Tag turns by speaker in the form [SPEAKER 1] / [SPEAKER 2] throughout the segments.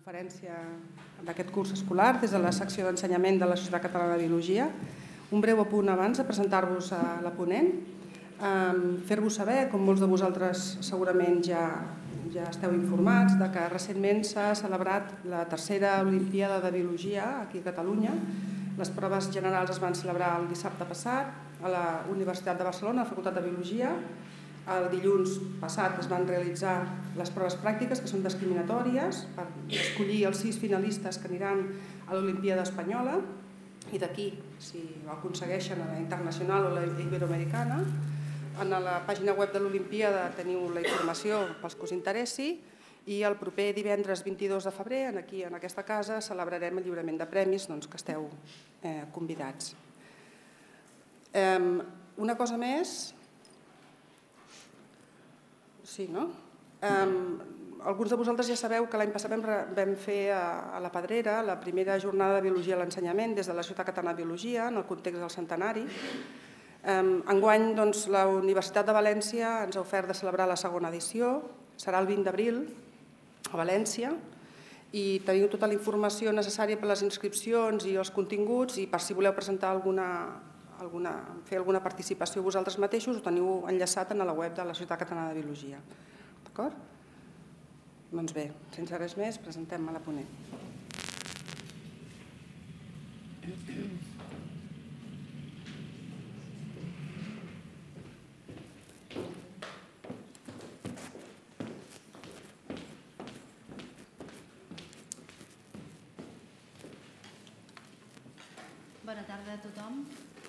[SPEAKER 1] conferència d'aquest curs escolar des de la secció d'ensenyament de la Societat Catalana de Biologia. Un breu apunt abans de presentar-vos a la ponent. Fer-vos saber, com molts de vosaltres segurament ja esteu informats, que recentment s'ha celebrat la tercera Olimpíada de Biologia aquí a Catalunya. Les proves generals es van celebrar el dissabte passat a la Universitat de Barcelona, a la Facultat de Biologia. El dilluns passat es van realitzar les proves pràctiques, que són discriminatòries, per escollir els 6 finalistes que aniran a l'Olimpíada espanyola, i d'aquí, si ho aconsegueixen, a la internacional o la iberoamericana. A la pàgina web de l'Olimpíada teniu la informació pels que us interessi, i el proper divendres 22 de febrer, aquí en aquesta casa, celebrarem el lliurament de premis, que esteu convidats. Una cosa més. Sí, no? Alguns de vosaltres ja sabeu que l'any passat vam fer a la Pedrera la primera jornada de Biologia a l'ensenyament des de la Societat Catalana de Biologia en el context del centenari. Enguany, la Universitat de València ens ha ofert de celebrar la segona edició. Serà el 20 d'abril a València i teniu tota la informació necessària per a les inscripcions i els continguts, i per si voleu presentar fer alguna participació vosaltres mateixos, ho teniu enllaçat a la web de la Societat Catalana de Biologia. D'acord? Doncs bé, sense res més, presentem a la ponent.
[SPEAKER 2] Bona tarda a tothom.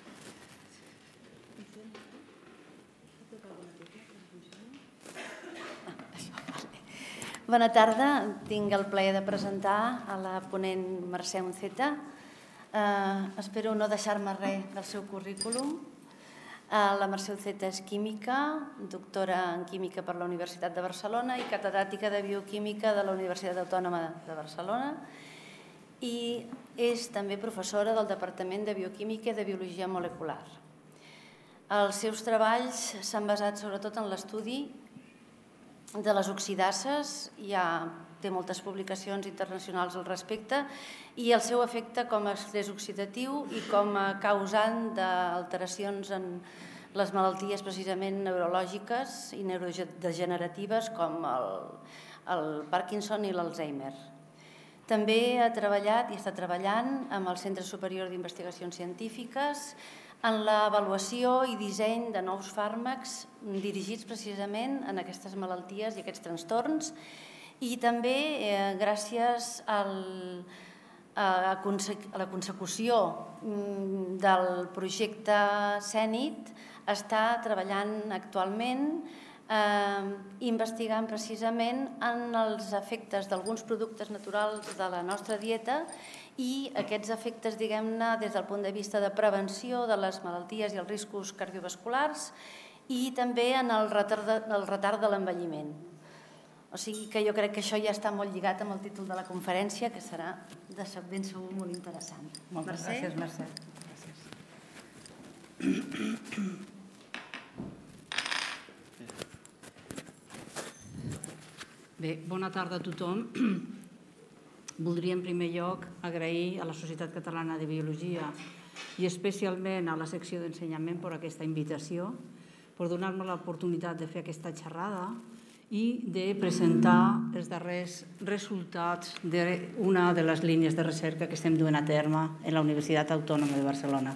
[SPEAKER 2] Bona tarda. Tinc el plaer de presentar a la ponent Mercè Unceta. Espero no deixar-me res del seu currículum. La Mercè Unceta és química, doctora en química per la Universitat de Barcelona i catedràtica de bioquímica de la Universitat Autònoma de Barcelona, i és també professora del Departament de Bioquímica i de Biologia Molecular. Els seus treballs s'han basat sobretot en l'estudi de les oxidases, té moltes publicacions internacionals al respecte, i el seu efecte com a estrès oxidatiu i com a causant d'alteracions en les malalties precisament neurològiques i neurodegeneratives com el Parkinson i l'Alzheimer. També ha treballat i està treballant amb el Centre Superior d'Investigacions Científiques en l'avaluació i disseny de nous fàrmacs dirigits precisament en aquestes malalties i aquests trastorns, i també gràcies a la consecució del projecte CENIT està treballant actualment investigant precisament en els efectes d'alguns productes naturals de la nostra dieta i aquests efectes, diguem-ne, des del punt de vista de prevenció de les malalties i els riscos cardiovasculars, i també en el retard de l'envelliment. O sigui que jo crec que això ja està molt lligat amb el títol de la conferència, que serà de ben segur molt interessant.
[SPEAKER 3] Moltes gràcies, Mercè. Bé, bona tarda a tothom. Voldria en primer lloc agrair a la Societat Catalana de Biologia i especialment a la secció d'ensenyament per aquesta invitació, per donar-me l'oportunitat de fer aquesta xerrada i de presentar els darrers resultats d'una de les línies de recerca que estem duent a terme en la Universitat Autònoma de Barcelona.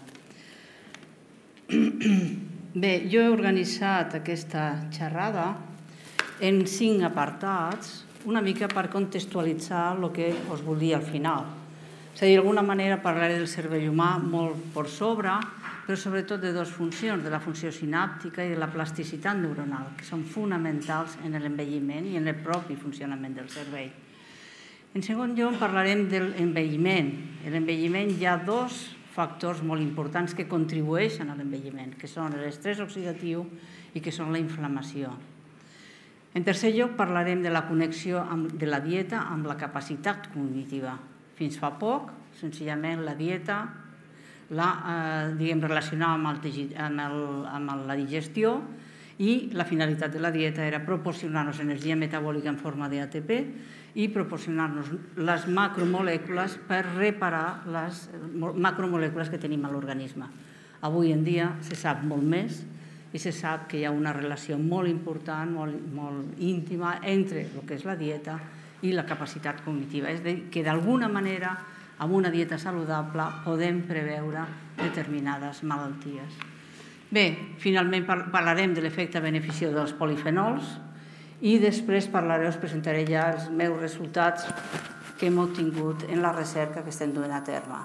[SPEAKER 3] Bé, jo he organitzat aquesta xerrada en 5 apartats, una mica per contextualitzar el que us vull dir al final. És a dir, d'alguna manera parlaré del cervell humà molt per sobre, però sobretot de 2 funcions, de la funció sinàptica i de la plasticitat neuronal, que són fonamentals en l'envelliment i en el propi funcionament del cervell. En segon lloc parlarem de l'envelliment. En l'envelliment hi ha 2 factors molt importants que contribueixen a l'envelliment, que són l'estrès oxidatiu i que són la inflamació. En tercer lloc parlarem de la connexió de la dieta amb la capacitat cognitiva. Fins fa poc, senzillament, la dieta la relacionàvem amb la digestió i la finalitat de la dieta era proporcionar-nos energia metabòlica en forma d'ATP i proporcionar-nos les macromolècules per reparar les macromolècules que tenim a l'organisme. Avui en dia se sap molt més i se sap que hi ha una relació molt important, molt íntima entre el que és la dieta i la capacitat cognitiva. És a dir, que d'alguna manera, amb una dieta saludable, podem preveure determinades malalties. Bé, finalment parlarem de l'efecte beneficiós dels polifenols i després us presentaré ja els meus resultats que hem obtingut en la recerca que estem duent a terme.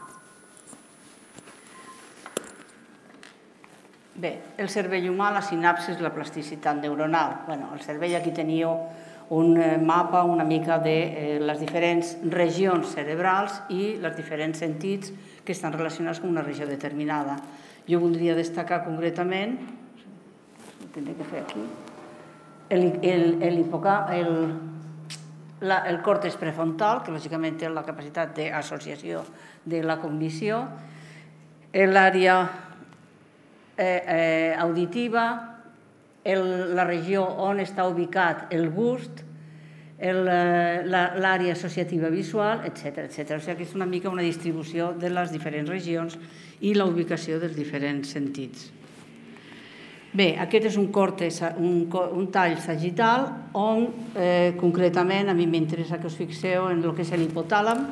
[SPEAKER 3] Bé, el cervell humà, la sinapsis, la plasticitat neuronal. El cervell, aquí teníeu un mapa una mica de les diferents regions cerebrals i els diferents sentits que estan relacionats amb una regió determinada. Jo voldria destacar concretament, ho tindré que fer aquí, el còrtex prefrontal, que lògicament té la capacitat d'associació de la cognició, l'àrea auditiva, la regió on està ubicat el gust, l'àrea associativa visual, etc. O sigui que és una mica una distribució de les diferents regions i la ubicació dels diferents sentits. Bé, aquest és un tall sagital on concretament a mi m'interessa que us fixeu en el que és l'hipotàlam,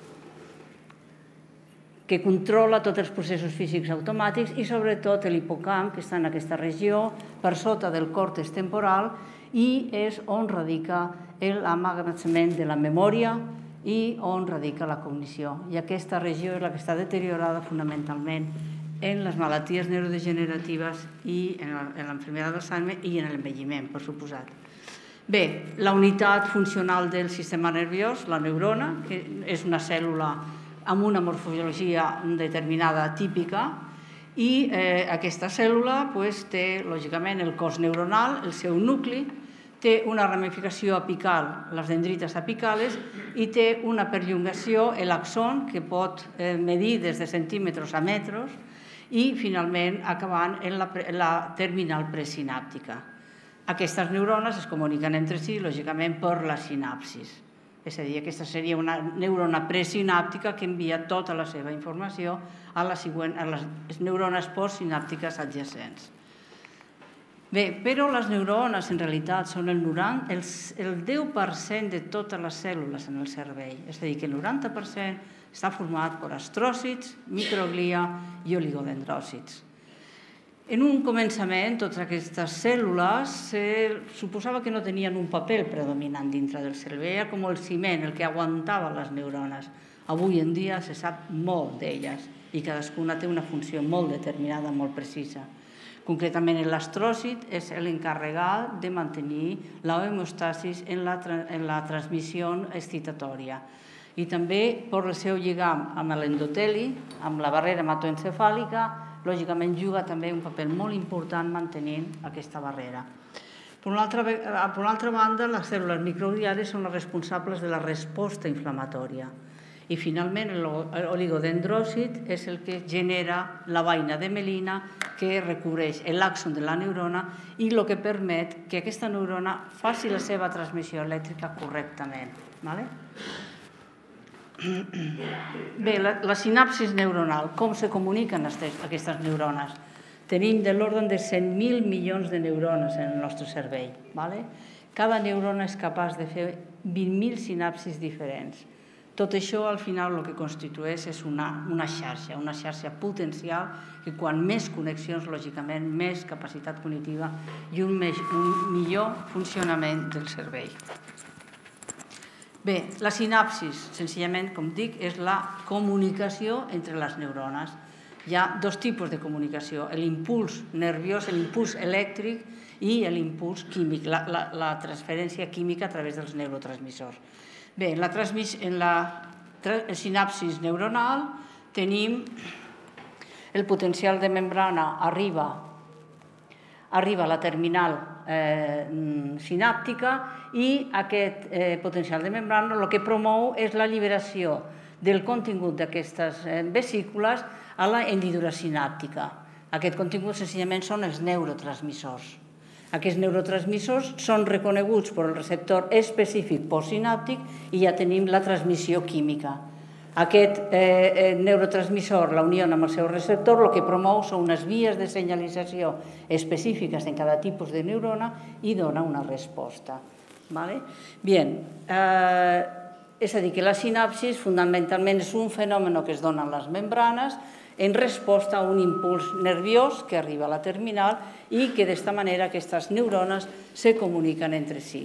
[SPEAKER 3] que controla tots els processos físics automàtics i sobretot l'hipocamp, que està en aquesta regió, per sota del còrtex temporal, i és on radica l'emmagatzemament de la memòria i on radica la cognició. I aquesta regió és la que està deteriorada fonamentalment en les malalties neurodegeneratives i en l'enfermedad d'Alzheimer i en l'envelliment, per suposat. Bé, la unitat funcional del sistema nerviós, la neurona, que és una cèl·lula amb una morfologia determinada típica, i aquesta cèl·lula té, lògicament, el cos neuronal, el seu nucli, té una ramificació apical, les dendrites apicales, i té una perllongació, l'axon, que pot medir des de centímetres a metres, i finalment acabant en la terminal presinàptica. Aquestes neurones es comuniquen entre si, lògicament, per la sinapsis. És a dir, aquesta seria una neurona presinàptica que envia tota la seva informació a les neurones postsinàptiques adjacents. Bé, però les neurones en realitat són el 10% de totes les cèl·lules en el cervell. És a dir, que el 90% està format per astròcits, microglia i oligodendròcits. En un començament, totes aquestes cèl·lules suposava que no tenien un paper predominant dintre del cervell, era com el ciment, el que aguantava les neurones. Avui en dia se sap molt d'elles i cadascuna té una funció molt determinada, molt precisa. Concretament, l'astròcit és l'encarregat de mantenir l'homeostasis en la transmissió excitatòria. I també, per el seu lligam amb l'endoteli, amb la barrera hematoencefàlica, lògicament juga també un paper molt important mantenint aquesta barrera. Per una altra banda, les cèl·lules microgliales són les responsables de la resposta inflamatòria. I finalment, l'oligodendròcit és el que genera la vaina de melina que recobreix l'axon de la neurona i el que permet que aquesta neurona faci la seva transmissió elèctrica correctament. Bé, la sinapsis neuronal, com se comuniquen aquestes neurones? Tenim de l'ordre de 100.000 milions de neurones en el nostre cervell. Cada neurona és capaç de fer 20.000 sinapsis diferents. Tot això, al final, el que constitueix és una xarxa potencial que quan més connexions, lògicament, més capacitat cognitiva i un millor funcionament del cervell. Bé, la sinapsis, senzillament, com dic, és la comunicació entre les neurones. Hi ha dos tipus de comunicació, l'impuls nerviós, l'impuls elèctric i l'impuls químic, la transferència química a través dels neurotransmissors. Bé, en la sinapsis neuronal tenim el potencial de membrana arriba a la terminal sinàptica i aquest potencial de membrana el que promou és l'alliberació del contingut d'aquestes vesícules a la hendidura sinàptica. Aquest contingut senzillament són els neurotransmissors. Aquests neurotransmissors són reconeguts per el receptor específic postsinàptic i ja tenim la transmissió química. Aquest neurotransmissor, la unió amb el seu receptor, el que promou són unes vies de senyalització específiques en cada tipus de neurona i dona una resposta. Bien, és a dir, que la sinapsis fonamentalment és un fenomen que es dona en les membranes en resposta a un impuls nerviós que arriba a la terminal i que d'esta manera aquestes neurones se comuniquen entre si.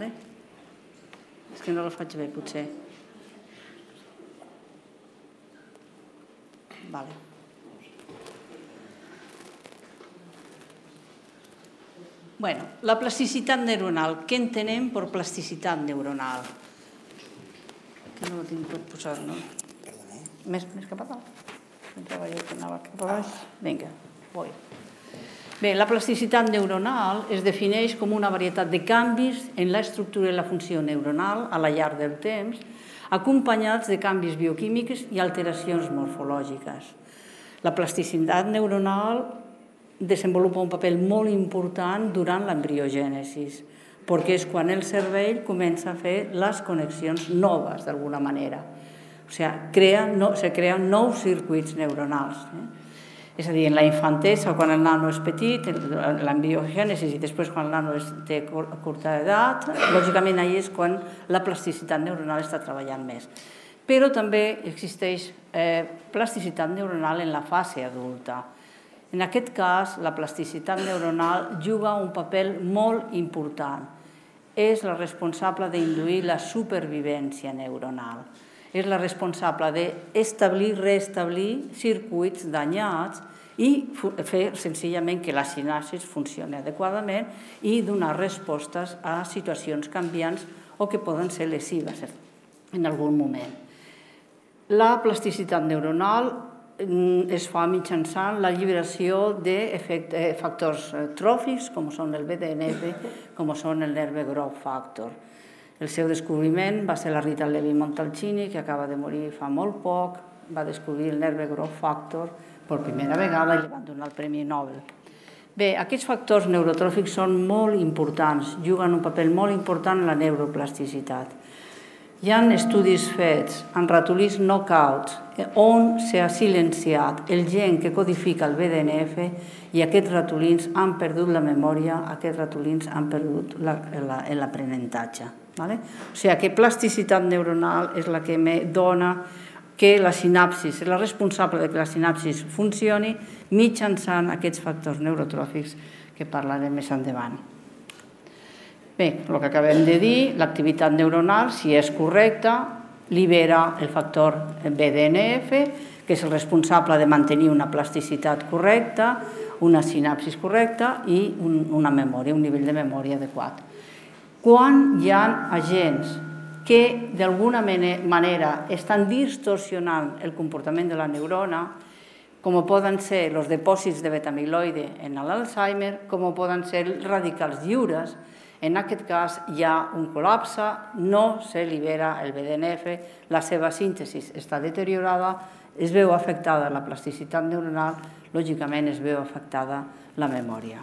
[SPEAKER 3] És que no les faig bé, potser. Bueno, la plasticitat neuronal. Què entenem per plasticitat neuronal? Que no ho tinc tot posat, no? Més cap a dalt. Pensava jo que anava cap a baix. Vinga, voy. Bé, la plasticitat neuronal es defineix com una varietat de canvis en l'estructura i la funció neuronal a la llarg del temps, acompanyats de canvis bioquímics i alteracions morfològiques. La plasticitat neuronal desenvolupa un paper molt important durant l'embriogènesi, perquè és quan el cervell comença a fer les connexions noves, d'alguna manera. O sigui, se creen nous circuits neuronals. És a dir, en la infantesa, quan el nano és petit, l'embriogènesi i després quan el nano té curta edat, lògicament ahir és quan la plasticitat neuronal està treballant més. Però també existeix plasticitat neuronal en la fase adulta. En aquest cas, la plasticitat neuronal juga un paper molt important. És la responsable d'induir la supervivència neuronal. És la responsable d'establir i reestablir circuits danyats i fer senzillament que la sinapsi funcioni adequadament i donar respostes a situacions canviants o que poden ser lesives en algun moment. La plasticitat neuronal es fa mitjançant l'alliberació de factors tròfics, com són el BDNF, com són el nerve growth factor. El seu descobriment va ser la Rita Levi-Montalcini, que acaba de morir fa molt poc, va descobrir el nerve growth factor per primera vegada i li van donar el Premi Nobel. Bé, aquests factors neurotròfics són molt importants, juguen un paper molt important en la neuroplasticitat. Hi ha estudis fets en ratolins knockouts on s'ha silenciat el gen que codifica el BDNF i aquests ratolins han perdut la memòria, aquests ratolins han perdut l'aprenentatge. O sigui que plasticitat neuronal és la que me dona que la sinapsi, és la responsable que la sinapsi funcioni mitjançant aquests factors neurotròfics que parlarem més endavant. Bé, el que acabem de dir, l'activitat neuronal, si és correcta, libera el factor BDNF, que és el responsable de mantenir una plasticitat correcta, una sinapsi correcta i una memòria, un nivell de memòria adequat. Quan hi ha agents que d'alguna manera estan distorsionant el comportament de la neurona, com poden ser els dipòsits de beta-amiloide en l'Alzheimer, com poden ser els radicals lliures, en aquest cas hi ha un col·lapse, no se libera el BDNF, la seva síntesi està deteriorada, es veu afectada la plasticitat neuronal, lògicament es veu afectada la memòria.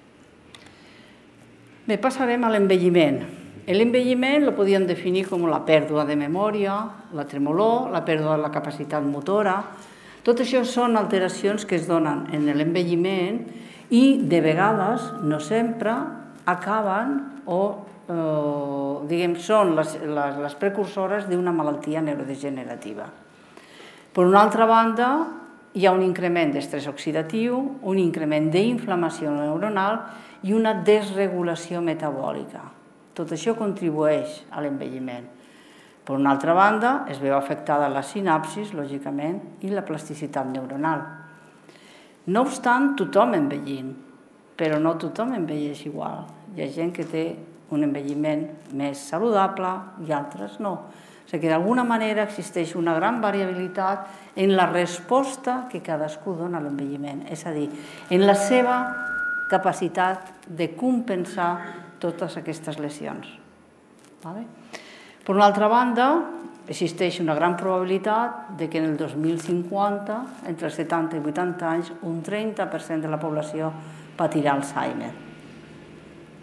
[SPEAKER 3] Bé, passarem a l'envelliment. L'envelliment el podíem definir com la pèrdua de memòria, la tremolor, la pèrdua de la capacitat motora. Tot això són alteracions que es donen en l'envelliment i de vegades, no sempre, acaben o són les precursores d'una malaltia neurodegenerativa. Per una altra banda, hi ha un increment d'estrès oxidatiu, un increment d'inflamació neuronal i una desregulació metabòlica. Tot això contribueix a l'envelliment. Per una altra banda, es veu afectada la sinapsis, lògicament, i la plasticitat neuronal. No obstant, tothom envellint, però no tothom envelleix igual. Hi ha gent que té un envelliment més saludable i altres no. O sigui que d'alguna manera existeix una gran variabilitat en la resposta que cadascú dona a l'envelliment, és a dir, en la seva capacitat de compensar totes aquestes lesions. Per una altra banda, existeix una gran probabilitat que en el 2050, entre els 70 i 80 anys, un 30% de la població patirà Alzheimer.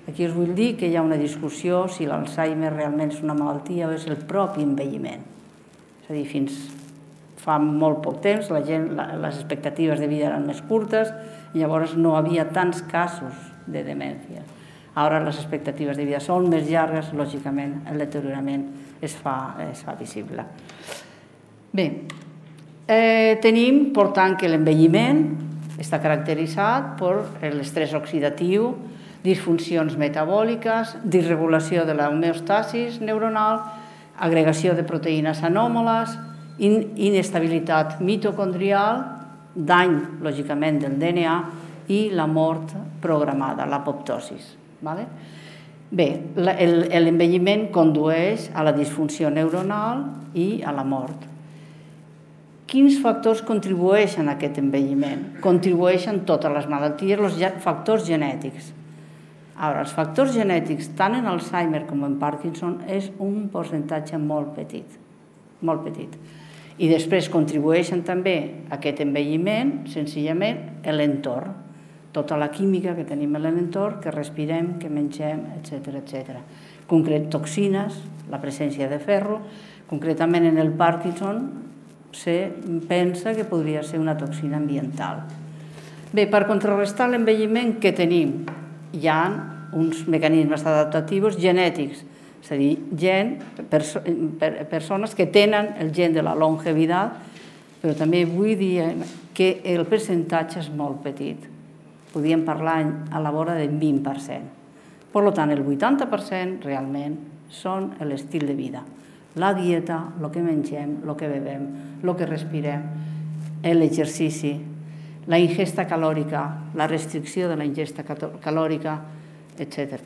[SPEAKER 3] Aquí us vull dir que hi ha una discussió si l'Alzheimer realment és una malaltia o és el propi envelliment. És a dir, fins fa molt poc temps les expectatives de vida eren més curtes i llavors no havia tants casos de demència. Ara les expectatives de vida són més llargues, lògicament el deteriorament es fa visible. Bé, tenim, per tant, que l'envelliment està caracteritzat per l'estrès oxidatiu, disfuncions metabòliques, disregulació de l'homeostasis neuronal, agregació de proteïnes anòmales, inestabilitat mitocondrial, dany, lògicament, del DNA i la mort programada, l'apoptosis. Bé, l'envelliment condueix a la disfunció neuronal i a la mort. Quins factors contribueixen a aquest envelliment? Contribueixen totes les malalties, els factors genètics. Ara, els factors genètics, tant en Alzheimer com en Parkinson, és un percentatge molt petit, molt petit. I després contribueixen també a aquest envelliment, senzillament, l'entorn, tota la química que tenim a l'entorn, que respirem, que mengem, etc. Concret, toxines, la presència de ferro, concretament en el Parkinson se pensa que podria ser una toxina ambiental. Bé, per contrarrestar l'envelliment, què tenim? Hi ha uns mecanismes adaptatius genètics, és a dir, persones que tenen el gen de la longevitat, però també vull dir que el percentatge és molt petit. Podríem parlar a la vora del 20%. Per tant, el 80% realment són l'estil de vida. La dieta, el que mengem, el que bevem, el que respirem, l'exercici, la ingesta calòrica, la restricció de la ingesta calòrica, etc.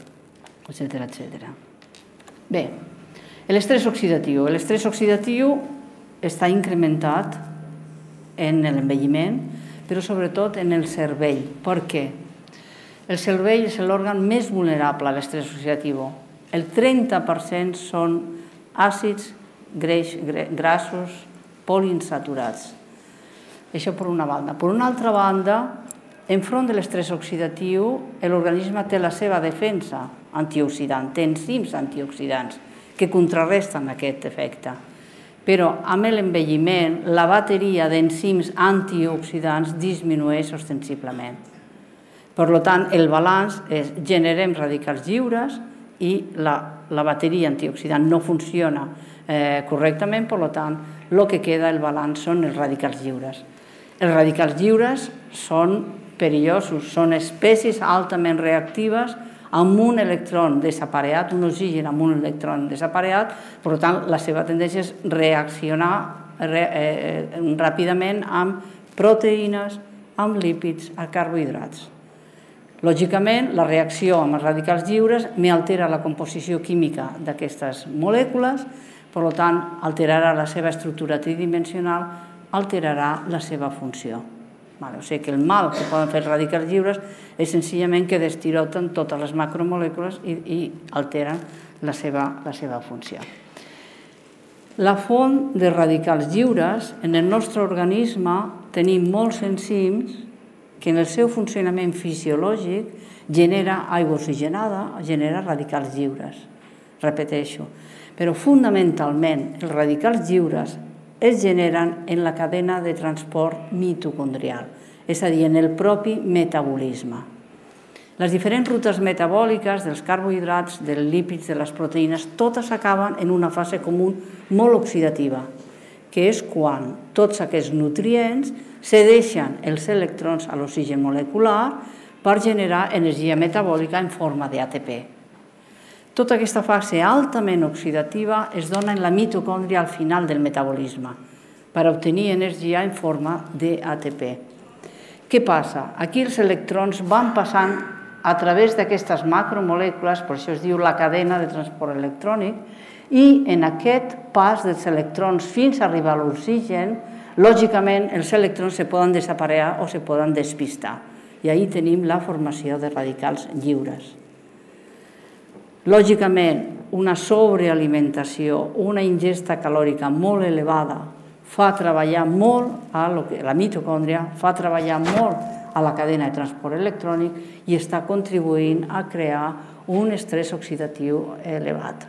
[SPEAKER 3] Bé, l'estrès oxidatiu. L'estrès oxidatiu està incrementat en l'envelliment, però sobretot en el cervell. Per què? El cervell és l'òrgan més vulnerable a l'estrès oxidatiu. El 30% són àcids grassos poliinsaturats. Això per una banda. Per una altra banda, enfront de l'estrès oxidatiu, l'organisme té la seva defensa antioxidant, té enzims antioxidants que contrarresten aquest efecte. Però amb l'envelliment, la bateria d'enzims antioxidants disminueix ostensiblement. Per tant, el balanç és generem radicals lliures i la bateria antioxidant no funciona correctament, per tant, el que queda, el balanç, són els radicals lliures. Els radicals lliures són perillosos, són espècies altament reactives amb un electron desapareat, un oxigen amb un electron desapareat, per tant, la seva tendència és reaccionar ràpidament amb proteïnes, amb lípids, a carbohidrats. Lògicament, la reacció amb els radicals lliures m'altera la composició química d'aquestes molècules, per tant, alterarà la seva estructura tridimensional, alterarà la seva funció. O sigui que el mal que poden fer els radicals lliures és senzillament que destiroten totes les macromolècules i alteren la seva funció. La font de radicals lliures, en el nostre organisme tenim molts enzims que en el seu funcionament fisiològic genera aigua oxigenada, genera radicals lliures. Repeteixo, però fonamentalment els radicals lliures es generen en la cadena de transport mitocondrial, és a dir, en el propi metabolisme. Les diferents rutes metabòliques dels carbohidrats, dels lípids, de les proteïnes, totes acaben en una fase comú molt oxidativa, que és quan tots aquests nutrients cedeixen els electrons a l'oxigen molecular per generar energia metabòlica en forma d'ATP. Tota aquesta fase altament oxidativa es dona en la mitocòndria al final del metabolisme per obtenir energia en forma d'ATP. Què passa? Aquí els electrons van passant a través d'aquestes macromolècules, per això es diu la cadena de transport electrònic, i en aquest pas dels electrons fins a arribar a l'oxigen, lògicament els electrons se poden desaparecer o se poden despistar. I ahí tenim la formació de radicals lliures. Lògicament, una sobrealimentació, una ingesta calòrica molt elevada fa treballar molt a la mitocòndria, fa treballar molt a la cadena de transport electrònic i està contribuint a crear un estrès oxidatiu elevat.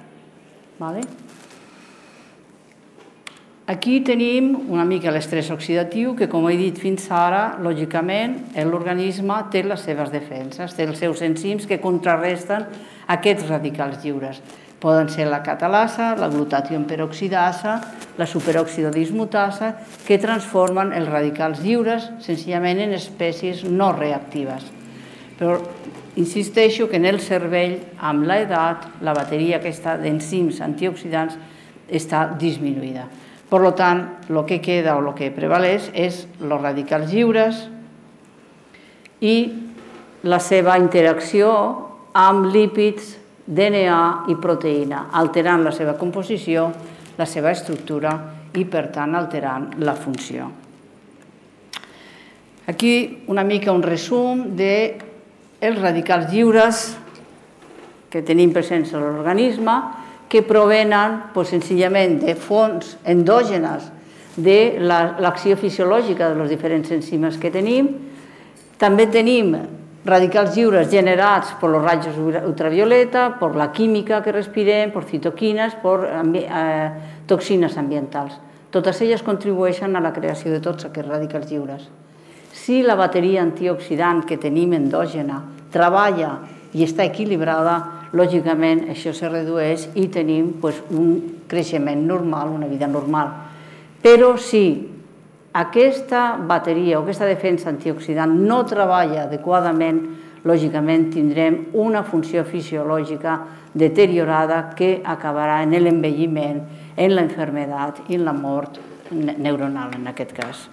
[SPEAKER 3] Aquí tenim una mica l'estrès oxidatiu que, com he dit fins ara, lògicament l'organisme té les seves defenses, té els seus enzims que contrarresten aquests radicals lliures. Poden ser la catalasa, la glutatión peroxidasa, la superòxido dismutasa, que transformen els radicals lliures senzillament en espècies no reactives. Però insisteixo que en el cervell, amb l'edat, la bateria aquesta d'enzims antioxidants està disminuïda. Per tant, el que queda o el que prevaleix és els radicals lliures i la seva interacció amb lípids, DNA i proteïna, alterant la seva composició, la seva estructura i, per tant, alterant la funció. Aquí una mica un resum dels radicals lliures que tenim presents a l'organisme, que provenen senzillament de fonts endògenes de l'acció fisiològica dels diferents enzims que tenim. També tenim radicals lliures generats per els rajos ultravioleta, per la química que respirem, per citoquines, per toxines ambientals. Totes elles contribueixen a la creació de tots aquests radicals lliures. Si la bateria antioxidant que tenim endògena treballa i està equilibrada, lògicament això se redueix i tenim un creixement normal, una vida normal. Però si aquesta bateria o aquesta defensa antioxidant no treballa adequadament, lògicament tindrem una funció fisiològica deteriorada que acabarà en l'envelliment, en la malaltia i en la mort neuronal, en aquest cas.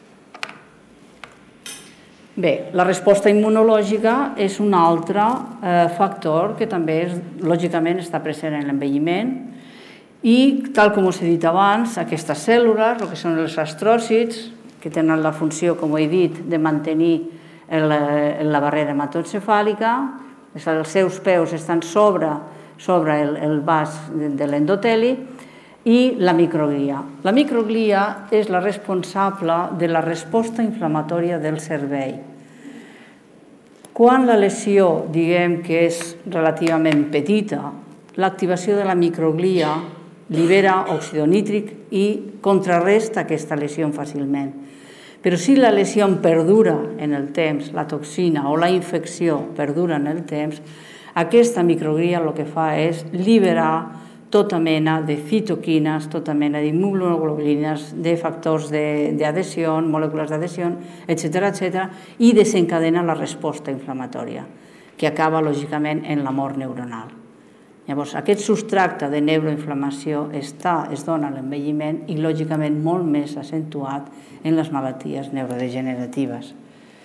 [SPEAKER 3] Bé, la resposta immunològica és un altre factor que també, lògicament, està present en l'envelliment i, tal com us he dit abans, aquestes cèl·lules, el que són els astròcits, que tenen la funció, com he dit, de mantenir la barrera hematoencefàlica, els seus peus estan sobre el vas de l'endoteli, i la microglia. La microglia és la responsable de la resposta inflamatòria del cervell. Quan la lesió, diguem que és relativament petita, l'activació de la microglia libera òxid nítric i contrarresta aquesta lesió fàcilment. Però si la lesió perdura en el temps, la toxina o la infecció perdura en el temps, aquesta microglia el que fa és liberar tota mena de citoquines, tota mena d'immunoglobulines, de factors d'adhesió, molècules d'adhesió, etc., i desencadena la resposta inflamatòria, que acaba, lògicament, en la mort neuronal. Llavors, aquest substracte de neuroinflamació es dona a l'envelliment i, lògicament, molt més accentuat en les malalties neurodegeneratives.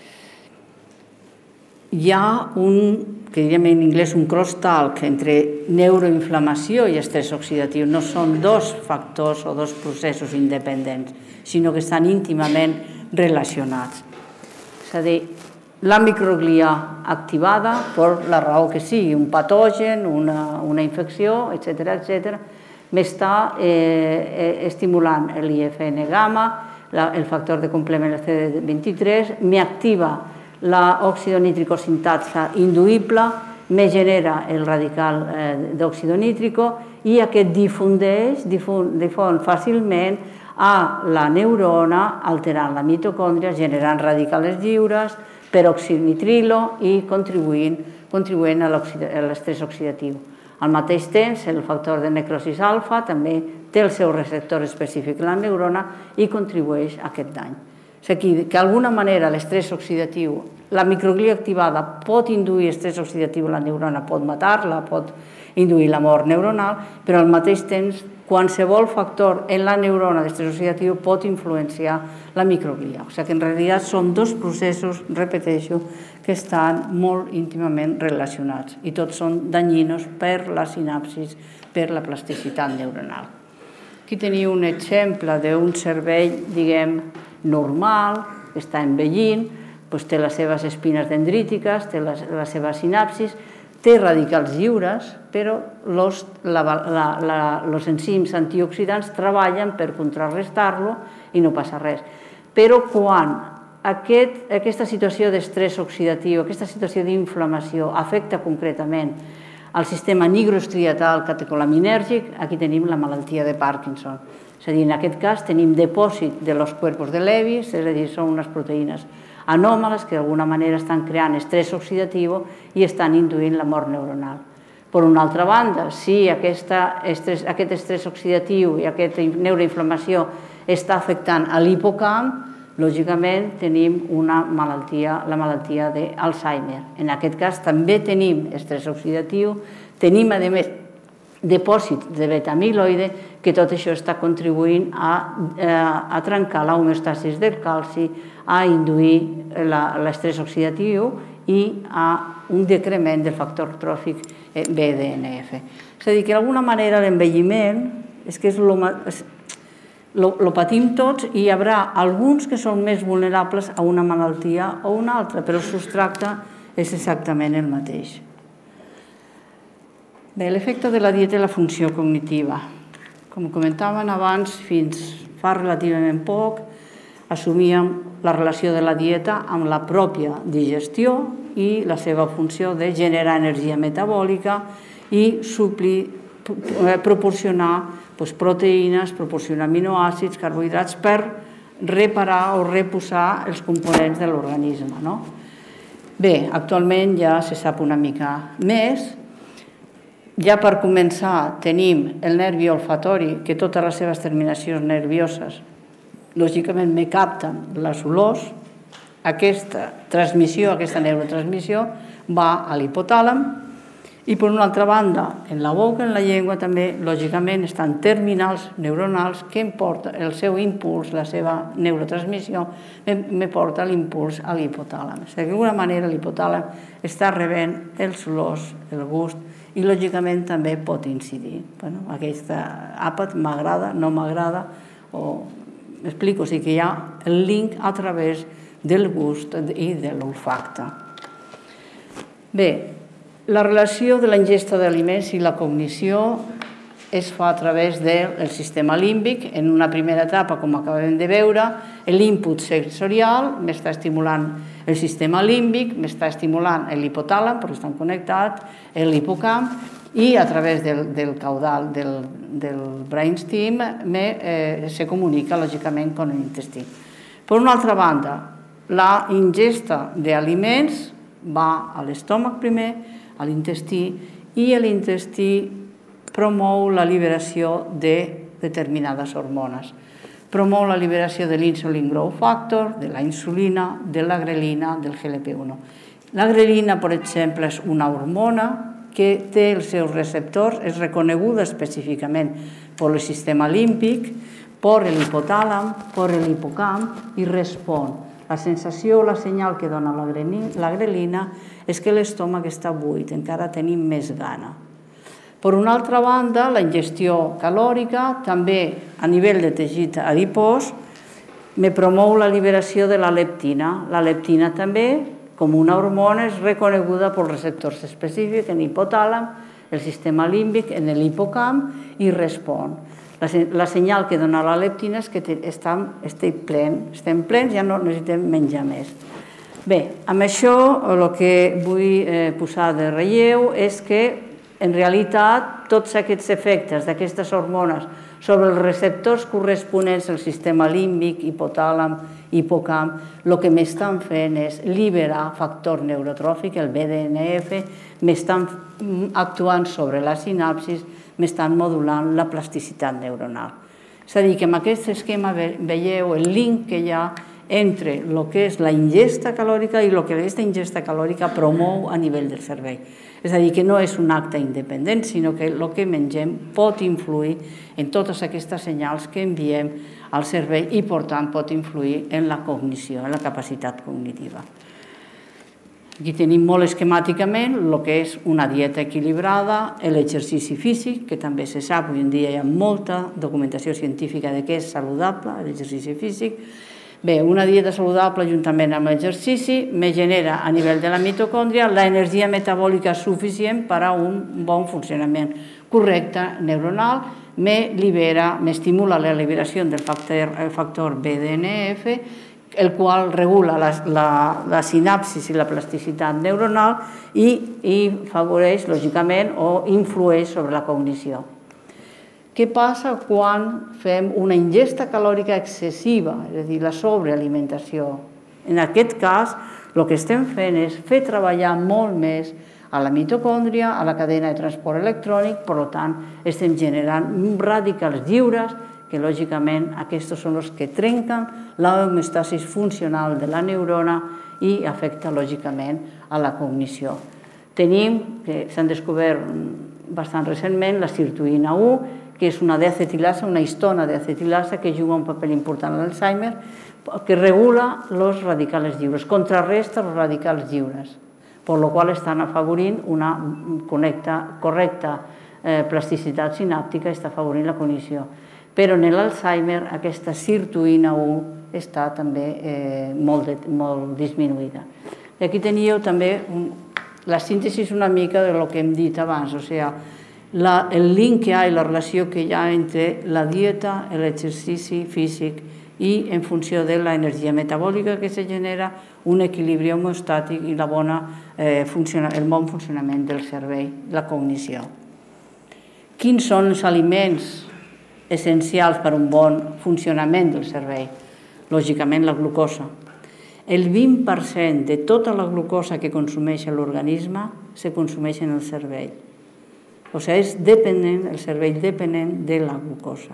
[SPEAKER 3] Hi ha que diríem en anglès un crosstalk entre neuroinflamació i estrès oxidatiu. No són dos factors o dos processos independents, sinó que estan íntimament relacionats. És a dir, la microglia activada per la raó que sigui, un patogen, una infecció, etc., m'està estimulant l'IFN gamma, el factor de complement CD23, m'activa l'òxido nítrico sintasa induïble, me genera el radical d'òxido nítrico i aquest difon fàcilment a la neurona, alterant la mitocòndria, generant radicals lliures, peroxinitrilo i contribuint a l'estrès oxidatiu. Al mateix temps, el factor de necrosis alfa també té el seu receptor específic en la neurona i contribueix a aquest dany. És a dir, que d'alguna manera l'estrès oxidatiu, la microglia activada pot induir estrès oxidatiu a la neurona, pot matar-la, pot induir la mort neuronal, però al mateix temps qualsevol factor en la neurona d'estrès oxidatiu pot influenciar la microglia. O sigui que en realitat són dos processos, repeteixo, que estan molt íntimament relacionats i tots són danyinos per la sinapsis, per la plasticitat neuronal. Aquí teniu un exemple d'un cervell, diguem, normal, que està envellint, té les seves espines dendrítiques, té la seva sinapsis, té radicals lliures, però els enzims antioxidants treballen per contrarrestar-lo i no passa res. Però quan aquesta situació d'estrès oxidatiu, aquesta situació d'inflamació afecta concretament al sistema nigroestriatal catecolinèrgic, aquí tenim la malaltia de Parkinson. És a dir, en aquest cas tenim depòsit de los cuerpos de Lewis, és a dir, són unes proteïnes anòmales que d'alguna manera estan creant estrès oxidatiu i estan induint la mort neuronal. Per una altra banda, si aquest estrès oxidatiu i aquesta neuroinflamació està afectant a l'hipocamp, lògicament tenim la malaltia d'Alzheimer. En aquest cas també tenim estrès oxidatiu, tenim a més depòsit de beta-amiloide, que tot això està contribuint a trencar l'homeostasis del calci, a induir l'estrès oxidatiu i a un decrement del factor tròfic BDNF. És a dir, que d'alguna manera l'envelliment és que lo patim tots i hi haurà alguns que són més vulnerables a una malaltia o una altra, però el substracte és exactament el mateix. Bé, l'efecte de la dieta i la funció cognitiva. Com comentaven abans, fins fa relativament poc, assumíem la relació de la dieta amb la pròpia digestió i la seva funció de generar energia metabòlica i proporcionar proteïnes, proporcionar aminoàcids, carbohidrats per reparar o reposar els components de l'organisme. Bé, actualment ja se sap una mica més. Ja per començar tenim el nervi olfatori, que totes les seves terminacions nervioses lògicament me capten les olors. Aquesta transmissió, aquesta neurotransmissió va a l'hipotàlam i per una altra banda, en la boca, en la llengua també, lògicament, estan terminals neuronals que em porta el seu impuls, la seva neurotransmissió, me porta l'impuls a l'hipotàlam. D'alguna manera l'hipotàlam està rebent els olors, el gust, i lògicament també pot incidir. Aquesta àpat m'agrada, no m'agrada, m'explico, o sigui que hi ha el link a través del gust i de l'olfacte. Bé, la relació de la ingesta d'aliments i la cognició es fa a través del sistema límbic. En una primera etapa, com acabem de veure, l'input sensorial m'està estimulant el sistema límbic, m'està estimulant l'hipotàlam, perquè estan connectats, l'hipocamp, i a través del caudal del brainstem se comunica lògicament amb l'intestí. Per una altra banda, la ingesta d'aliments va a l'estómac primer, a l'intestí, i l'intestí promou la liberació de determinades hormones. Promou la liberació de l'insulin growth factor, de la insulina, de la grelina, del GLP-1. La grelina, per exemple, és una hormona que té els seus receptors, és reconeguda específicament per el sistema límbic, per l'hipotàlam, per l'hipocamp i respon. La sensació o la senyal que dona la grelina és que l'estómac està buit, encara tenim més gana. Per una altra banda, la ingestió calòrica, també a nivell de teixit adipós, me promou la liberació de la leptina. La leptina també, com una hormona, és reconeguda pels receptors específics en l'hipotàlam, el sistema límbic, en l'hipocamp, i respon. La senyal que dona la leptina és que estem plens, ja no necessitem menjar més. Bé, amb això el que vull posar de relleu és que en realitat, tots aquests efectes d'aquestes hormones sobre els receptors corresponents al sistema límbic, hipotàlam, hipocamp, el que m'estan fent és liberar factor neurotròfic, el BDNF, m'estan actuant sobre la sinapsis, m'estan modulant la plasticitat neuronal. És a dir, que amb aquest esquema veieu el link que hi ha entre el que és la ingesta calòrica i el que aquesta ingesta calòrica promou a nivell del cervell. És a dir, que no és un acte independent, sinó que el que mengem pot influir en totes aquestes senyals que enviem al cervell i, per tant, pot influir en la cognició, en la capacitat cognitiva. Aquí tenim molt esquemàticament el que és una dieta equilibrada, l'exercici físic, que també se sap, avui en dia hi ha molta documentació científica de què és saludable, l'exercici físic. Bé, una dieta saludable juntament amb l'exercici me genera a nivell de la mitocòndria l'energia metabòlica suficient per a un bon funcionament correcte neuronal, m'estimula la liberació del factor BDNF, el qual regula la sinapsis i la plasticitat neuronal i favoreix, lògicament, o influeix sobre la cognició. Què passa quan fem una ingesta calòrica excessiva, és a dir, la sobrealimentació? En aquest cas, el que estem fent és fer treballar molt més a la mitocòndria, a la cadena de transport electrònic, per tant, estem generant radicals lliures, que lògicament aquests són els que trenquen l'homeostasis funcional de la neurona i afecta lògicament a la cognició. Tenim, que s'han descobert bastant recentment, la sirtuïna 1, que és una deacetilasa, una histona deacetilasa que juga un paper important a l'Alzheimer, que regula els radicals lliures, contrarresta els radicals lliures, per la qual estan afavorint una correcta plasticitat sinàptica i està afavorint la cognició. Però en l'Alzheimer aquesta sirtuïna 1 està també molt disminuïda. I aquí teníeu també la síntesi una mica del que hem dit abans, o sigui, el link que hi ha i la relació que hi ha entre la dieta, l'exercici físic i en funció de l'energia metabòlica que se genera, un equilibri homeostàtic i el bon funcionament del cervell, la cognició. Quins són els aliments essencials per a un bon funcionament del cervell? Lògicament la glucosa. El 20% de tota la glucosa que consumeix l'organisme se consumeix en el cervell. O sigui, és dependent, el cervell dependent de la glucosa.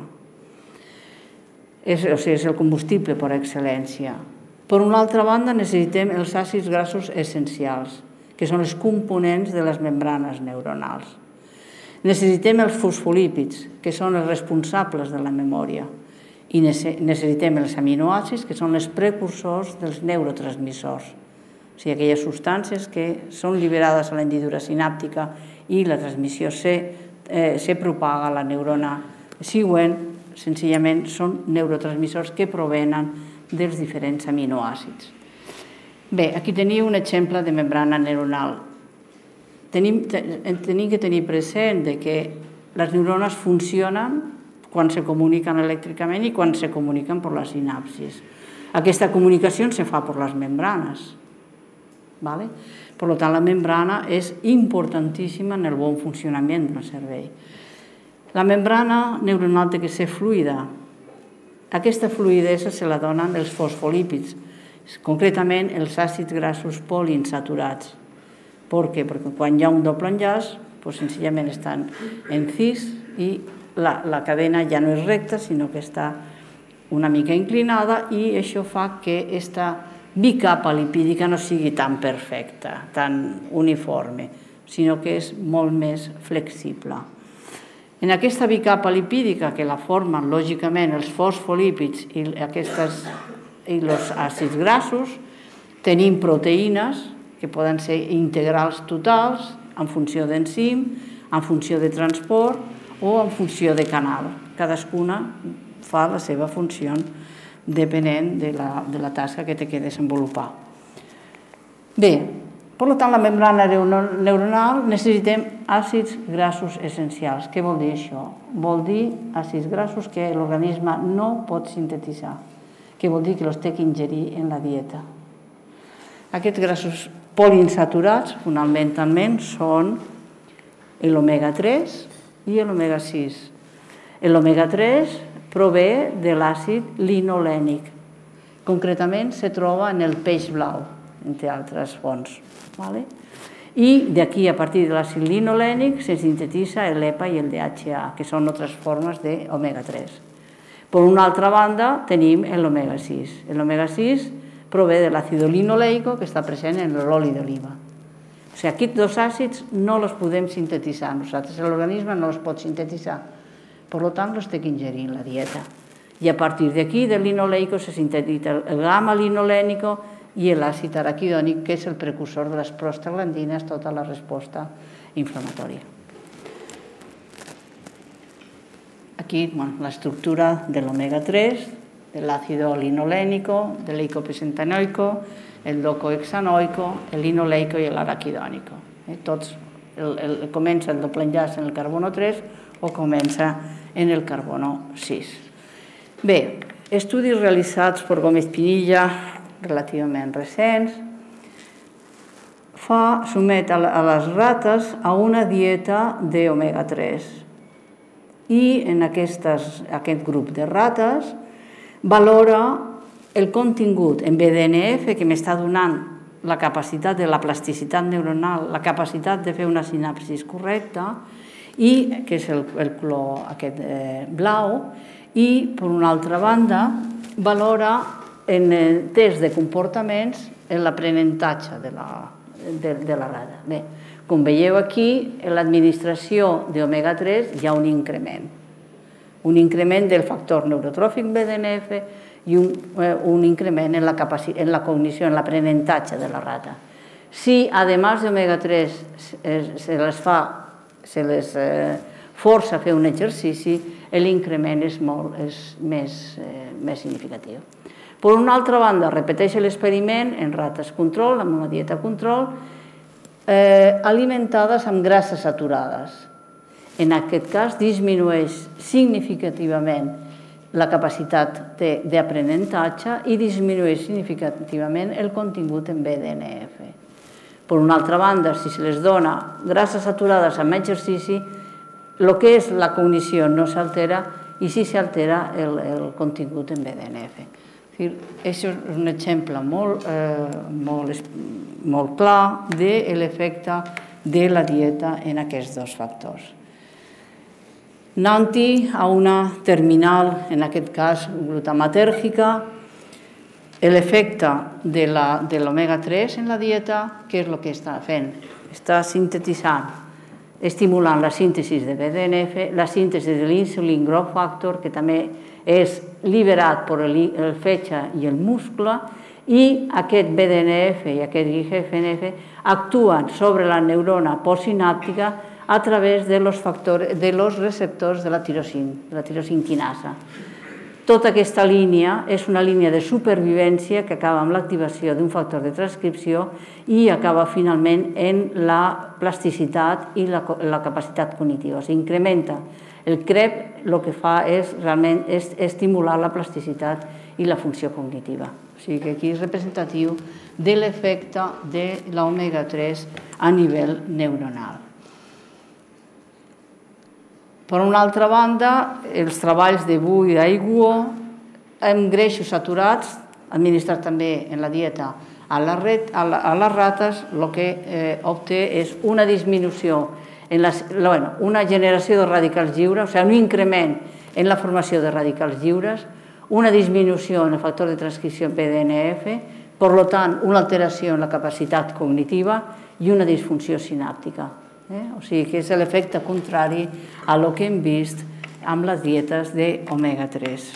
[SPEAKER 3] És el combustible per excel·lència. Per una altra banda, necessitem els àcids grassos essencials, que són els components de les membranes neuronals. Necessitem els fosfolípids, que són els responsables de la memòria. I necessitem els aminoàcids, que són els precursors dels neurotransmissors. O sigui, aquelles substàncies que són liberades a la hendidura sinàptica i la transmissió se propaga a la neurona següent, senzillament són neurotransmissors que provenen dels diferents aminoàcids. Bé, aquí teniu un exemple de membrana neuronal. Tenim que tenir present que les neurones funcionen quan se comuniquen elèctricament i quan se comuniquen per la sinapsis. Aquesta comunicació se fa per les membranes. Per tant, la membrana és importantíssima en el bon funcionament del cervell. La membrana neuronal té que ser fluida. Aquesta fluïdesa se la donen els fosfolípids, concretament els àcids grassos poliinsaturats. Per què? Perquè quan hi ha un doble enllaç, senzillament estan en cis i la cadena ja no és recta, sinó que està una mica inclinada i això fa que aquesta bicapa lipídica no sigui tan perfecta, tan uniforme, sinó que és molt més flexible. En aquesta bicapa lipídica, que la formen lògicament els fosfolípids i els àcids grassos, tenim proteïnes que poden ser integrals totals en funció d'enzim, en funció de transport o en funció de canal. Cadascuna fa la seva funció depenent de la tasca que té que desenvolupar. Bé, per tant, la membrana neuronal necessitem àcids grassos essencials. Què vol dir això? Vol dir àcids grassos que l'organisme no pot sintetitzar, que vol dir que els té que ingerir en la dieta. Aquests grassos poliinsaturats, fonamentalment, són l'omega-3 i l'omega-6. L'omega-3 prové de l'àcid linolènic. Concretament, se troba en el peix blau, entre altres fonts. I d'aquí, a partir de l'àcid linolènic, se sintetitza l'EPA i el DHA, que són altres formes d'omega-3. Per una altra banda, tenim l'omega-6. L'omega-6 prové de l'àcido linoleico, que està present en l'oli d'oliva. O sigui, aquests dos àcids no els podem sintetitzar nosaltres, l'organisme no els pot sintetitzar. Per tant, els té que ingerir en la dieta. I a partir d'aquí, del linoleico, se sintetitza el gamma-linolènico i l'àcid araquidònic, que és el precursor de les prostaglandines, tota la resposta inflamatòria. Aquí, l'estructura de l'omega-3, de l'àcido linolénico, del eicopentanoico, el docohexanoico, el linoleico i l'araquidònico. Tots comença el doble enllaç en el carbono 3 o comença en el carbono 6. Bé, estudis realitzats per Gómez Pinilla relativament recents, somet a les rates a una dieta d'omega 3 i en aquest grup de rates valora el contingut en BDNF que m'està donant la capacitat de la plasticitat neuronal, la capacitat de fer una sinapsis correcta, i que és el color aquest blau, i per una altra banda valora en el test de comportaments en l'aprenentatge de la rata. Bé, com veieu aquí, en l'administració d'omega 3 hi ha un increment del factor neurotròfic BDNF i un increment en la cognició, en l'aprenentatge de la rata. Si, además de omega 3, se les força a fer un exercici, l'increment és més significatiu. Per una altra banda, repeteix l'experiment en rates control, amb una dieta control, alimentades amb grasses saturades. En aquest cas, disminueix significativament la capacitat d'aprenentatge i disminueix significativament el contingut en BDNF. Per una altra banda, si se les dona grasses saturades amb exercici, el que és la cognició no s'altera i sí s'altera el contingut en BDNF. Això és un exemple molt clar de l'efecte de la dieta en aquests dos factors. Anant a una terminal, en aquest cas glutamatèrgica, l'efecte de l'omega 3 en la dieta, què és el que està fent? Està sintetitzant, estimulant la síntesi de BDNF, la síntesi de l'insulin growth factor, que també és liberat per el fetge i el muscle, i aquest BDNF i aquest IGF-NF actuen sobre la neurona postsinàptica a través de los receptors de la tirosinquinasa. Tota aquesta línia és una línia de supervivència que acaba amb l'activació d'un factor de transcripció i acaba finalment en la plasticitat i la capacitat cognitiva. S'incrementa. El CREP el que fa és realment estimular la plasticitat i la funció cognitiva. O sigui que aquí és representatiu de l'efecte de l'omega 3 a nivell neuronal. Per una altra banda, els treballs de Wu i d'Aiguo amb greixos saturats, administrat també en la dieta a les rates, el que obté és una disminució, una generació de radicals lliures, o sigui, un increment en la formació de radicals lliures, una disminució en el factor de transcripció en BDNF, per tant, una alteració en la capacitat cognitiva i una disfunció sinàptica. O sigui que és l'efecte contrari a el que hem vist amb les dietes d'omega 3.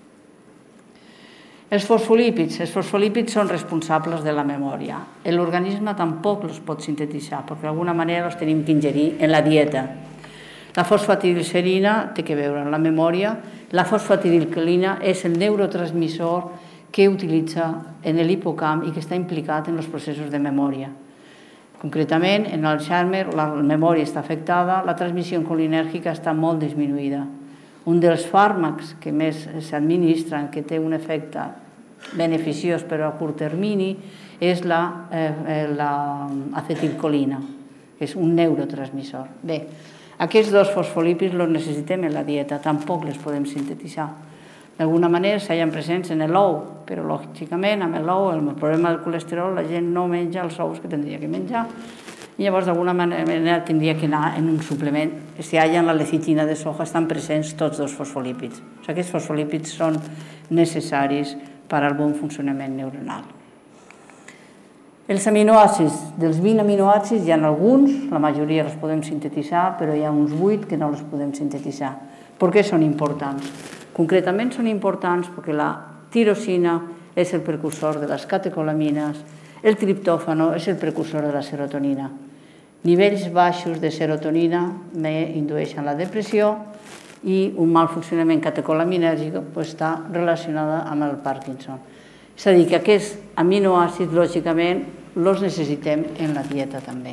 [SPEAKER 3] Els fosfolípids són responsables de la memòria. L'organisme tampoc els pot sintetitzar, perquè d'alguna manera els tenim que ingerir en la dieta. La fosfatidilcerina té que veure amb la memòria. La fosfatidilcolina és el neurotransmissor que utilitza en l'hipocamp i que està implicat en els processos de memòria. Concretament, en l'Alzheimer la memòria està afectada, la transmissió colinèrgica està molt disminuïda. Un dels fàrmacs que més s'administren, que té un efecte beneficiós però a curt termini, és l'acetilcolina, que és un neurotransmissor. Bé, aquests dos fosfolípids els necessitem en la dieta, tampoc els podem sintetitzar. D'alguna manera s'hallen presents en l'ou, però lògicament amb l'ou, amb el problema del colesterol, la gent no menja els ous que tindria que menjar. I llavors d'alguna manera tindria que anar en un suplement. Si hi ha la lecitina de soja, estan presents tots dos fosfolípids. Aquests fosfolípids són necessaris per al bon funcionament neuronal. Els aminoàcids, dels 20 aminoàcids hi ha alguns, la majoria els podem sintetitzar, però hi ha uns 8 que no els podem sintetitzar. Per què són importants? Concretament són importants perquè la tirosina és el precursor de les catecolamines, el triptòfano és el precursor de la serotonina. Nivells baixos de serotonina indueixen la depressió i un mal funcionament catecolaminèrgic està relacionat amb el Parkinson. És a dir, que aquests aminoàcids, lògicament, els necessitem en la dieta també.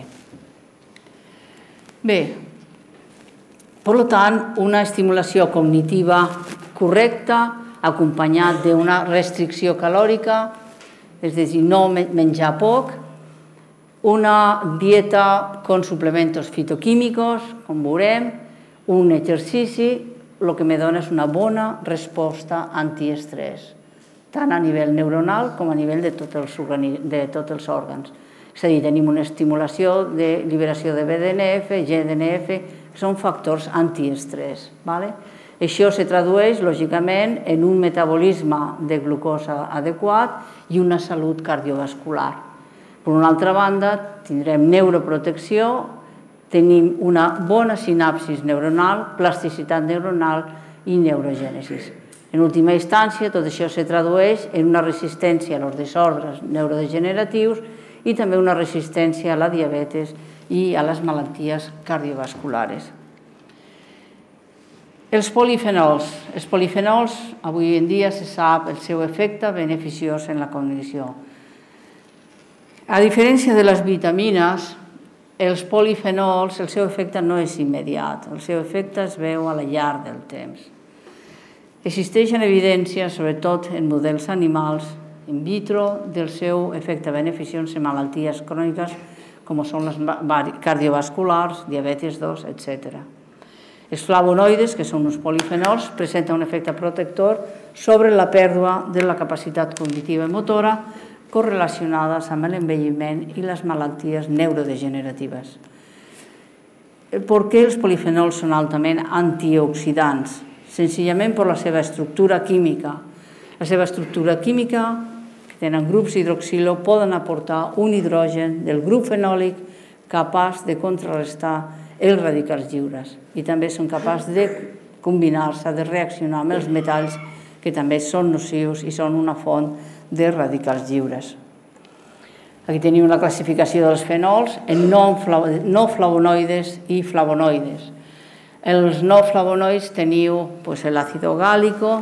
[SPEAKER 3] Bé, per tant, una estimulació cognitiva correcta, acompanyat d'una restricció calòrica, és a dir, no menjar poc, una dieta con suplementos fitoquímicos, com veurem, un exercici, el que me dona és una bona resposta antiestrès, tant a nivell neuronal com a nivell de tots els òrgans. És a dir, tenim una estimulació de liberació de BDNF, GDNF, que són factors antiestrès. Això se tradueix, lògicament, en un metabolisme de glucosa adequat i una salut cardiovascular. Per una altra banda, tindrem neuroprotecció, tenim una bona sinapsis neuronal, plasticitat neuronal i neurogènesis. En última instància, tot això se tradueix en una resistència als desordres neurodegeneratius i també una resistència a la diabetes i a les malalties cardiovasculars. Els polifenols. Els polifenols, avui en dia se sap el seu efecte beneficiós en la cognició. A diferència de les vitamines, els polifenols, el seu efecte no és immediat, el seu efecte es veu a la llarg del temps. Existeixen evidències, sobretot en models animals, in vitro, del seu efecte beneficiós en malalties cròniques com són les cardiovasculars, diabetis 2, etc. Els flavonoides, que són uns polifenols, presenten un efecte protector sobre la pèrdua de la capacitat cognitiva i motora correlacionades amb l'envelliment i les malalties neurodegeneratives. Per què els polifenols són altament antioxidants? Senzillament per la seva estructura química. La seva estructura química, que tenen grups hidroxilo, poden aportar un hidrogen del grup fenòlic capaç de contrarrestar els radicals lliures i també són capaços de combinar-se, de reaccionar amb els metalls que també són nocius i són una font de radicals lliures. Aquí tenim una classificació dels fenols en no flavonoides i flavonoides. Els no flavonoides teniu l'àcido gàlico,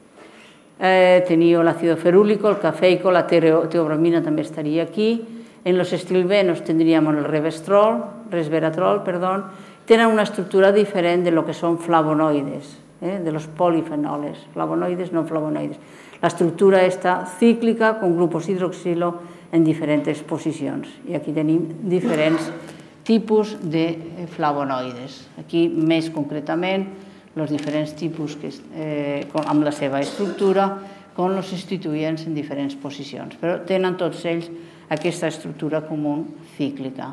[SPEAKER 3] teniu l'àcido ferúlico, el cafeico, la teobromina també estaria aquí. En los estilbenos tindríem el resveratrol, tenen una estructura diferent de lo que són flavonoides, de los polifenoles, flavonoides, no flavonoides. La estructura està cíclica con grupos hidroxilo en diferents posicions. I aquí tenim diferents tipus de flavonoides. Aquí, més concretament, els diferents tipus amb la seva estructura, com els substituents en diferents posicions. Però tenen tots ells aquesta estructura comú cíclica.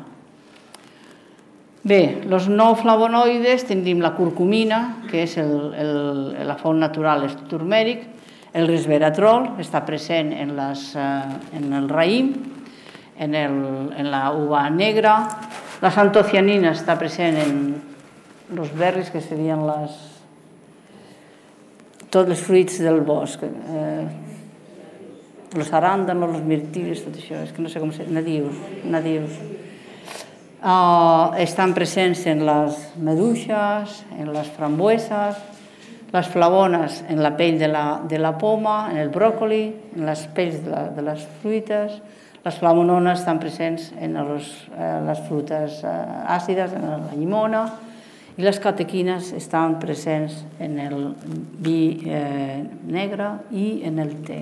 [SPEAKER 3] Bé, els no flavonoides tindrim la curcumina, que és la font natural és turmèric, el resveratrol està present en el raïm, en la uva negra, la antocianina està present en els berris, que serien tots els fruits del bosc, els aràndanos, els mirtills, tot això, és que no sé com se diu, nadius. Estan presents en les maduixes, en les frambueses, les flavones en la pell de la poma, en el bròcoli, en les pells de les fruites. Les flavonones estan presents en les fruites àcides, en la llimona, i les catequines estan presents en el vi negre i en el te.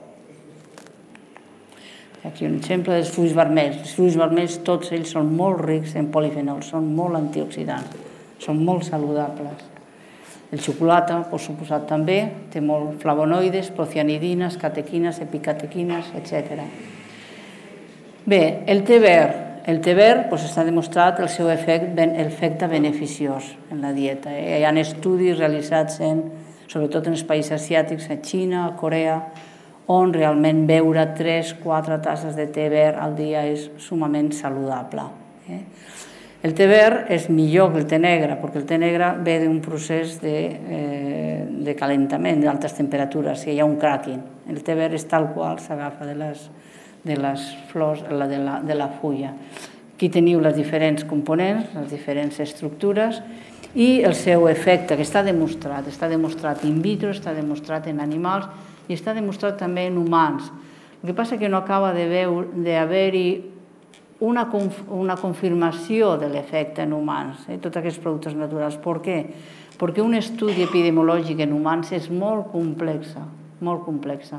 [SPEAKER 3] Aquí un exemple dels fruits vermells. Els fruits vermells, tots ells són molt rics en polifenols, són molt antioxidants, són molt saludables. El xocolata, per suposat també, té molt flavonoides, procianidines, catequines, epicatequines, etc. Bé, el te verd. El te verd està demostrat el seu efecte beneficiós en la dieta. Hi ha estudis realitzats sobretot en els països asiàtics, a Xina, a Corea, on realment beure 3-4 tasses de te verd al dia és sumament saludable. El te verd és millor que el te negre, perquè el te negre ve d'un procés de calentament, d'altes temperatures, hi ha un cracking. El te verd és tal qual, s'agafa de les flors, de la fulla. Aquí teniu les diferents components, les diferents estructures i el seu efecte, que està demostrat in vitro, està demostrat en animals i està demostrat també en humans. El que passa és que no acaba d'haver-hi una confirmació de l'efecte en humans, tots aquests productes naturals. Per què? Perquè un estudi epidemiològic en humans és molt complex.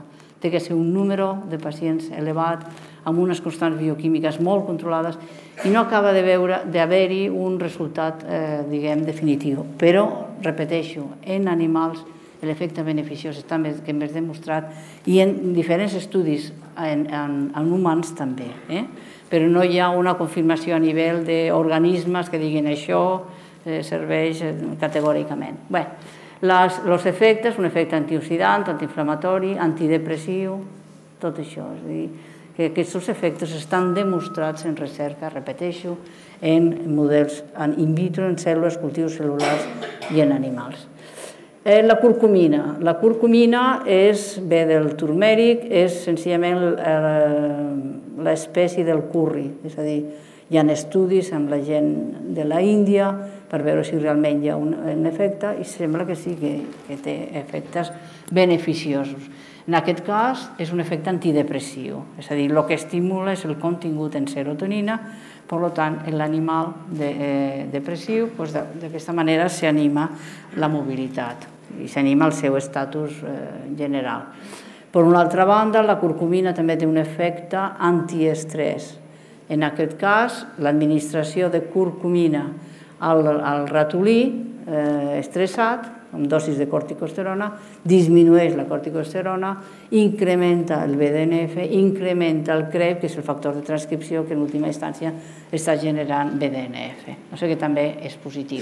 [SPEAKER 3] té que ser un número de pacients elevat, amb unes constants bioquímiques molt controlades, i no acaba d'haver-hi un resultat, diguem, definitiu. Però, repeteixo, en animals l'efecte beneficiós està més demostrat i en diferents estudis en humans també. Però no hi ha una confirmació a nivell d'organismes que diguin això serveix categòricament. Bé, els efectes, un efecte antioxidant, antiinflamatori, antidepressiu, tot això. És a dir, que aquests efectes estan demostrats en recerca, repeteixo, en models in vitro, en cèl·lules, cultius cel·lulars i en animals. La curcumina. La curcumina ve del turmèric, és senzillament l'espècie del curri, és a dir, hi ha estudis amb la gent de l'Índia per veure si realment hi ha un efecte i sembla que sí, que té efectes beneficiosos. En aquest cas és un efecte antidepressiu, és a dir, el que estimula és el contingut en serotonina, per tant, en l'animal depressiu, d'aquesta manera s'anima la mobilitat i s'anima el seu estatus general. Per una altra banda, la curcumina també té un efecte antiestrès. En aquest cas, l'administració de curcumina al ratolí estressat, amb dosis de corticosterona, disminueix la corticosterona, incrementa el BDNF, incrementa el CREB, que és el factor de transcripció que en última instància està generant BDNF. O sigui que també és positiu.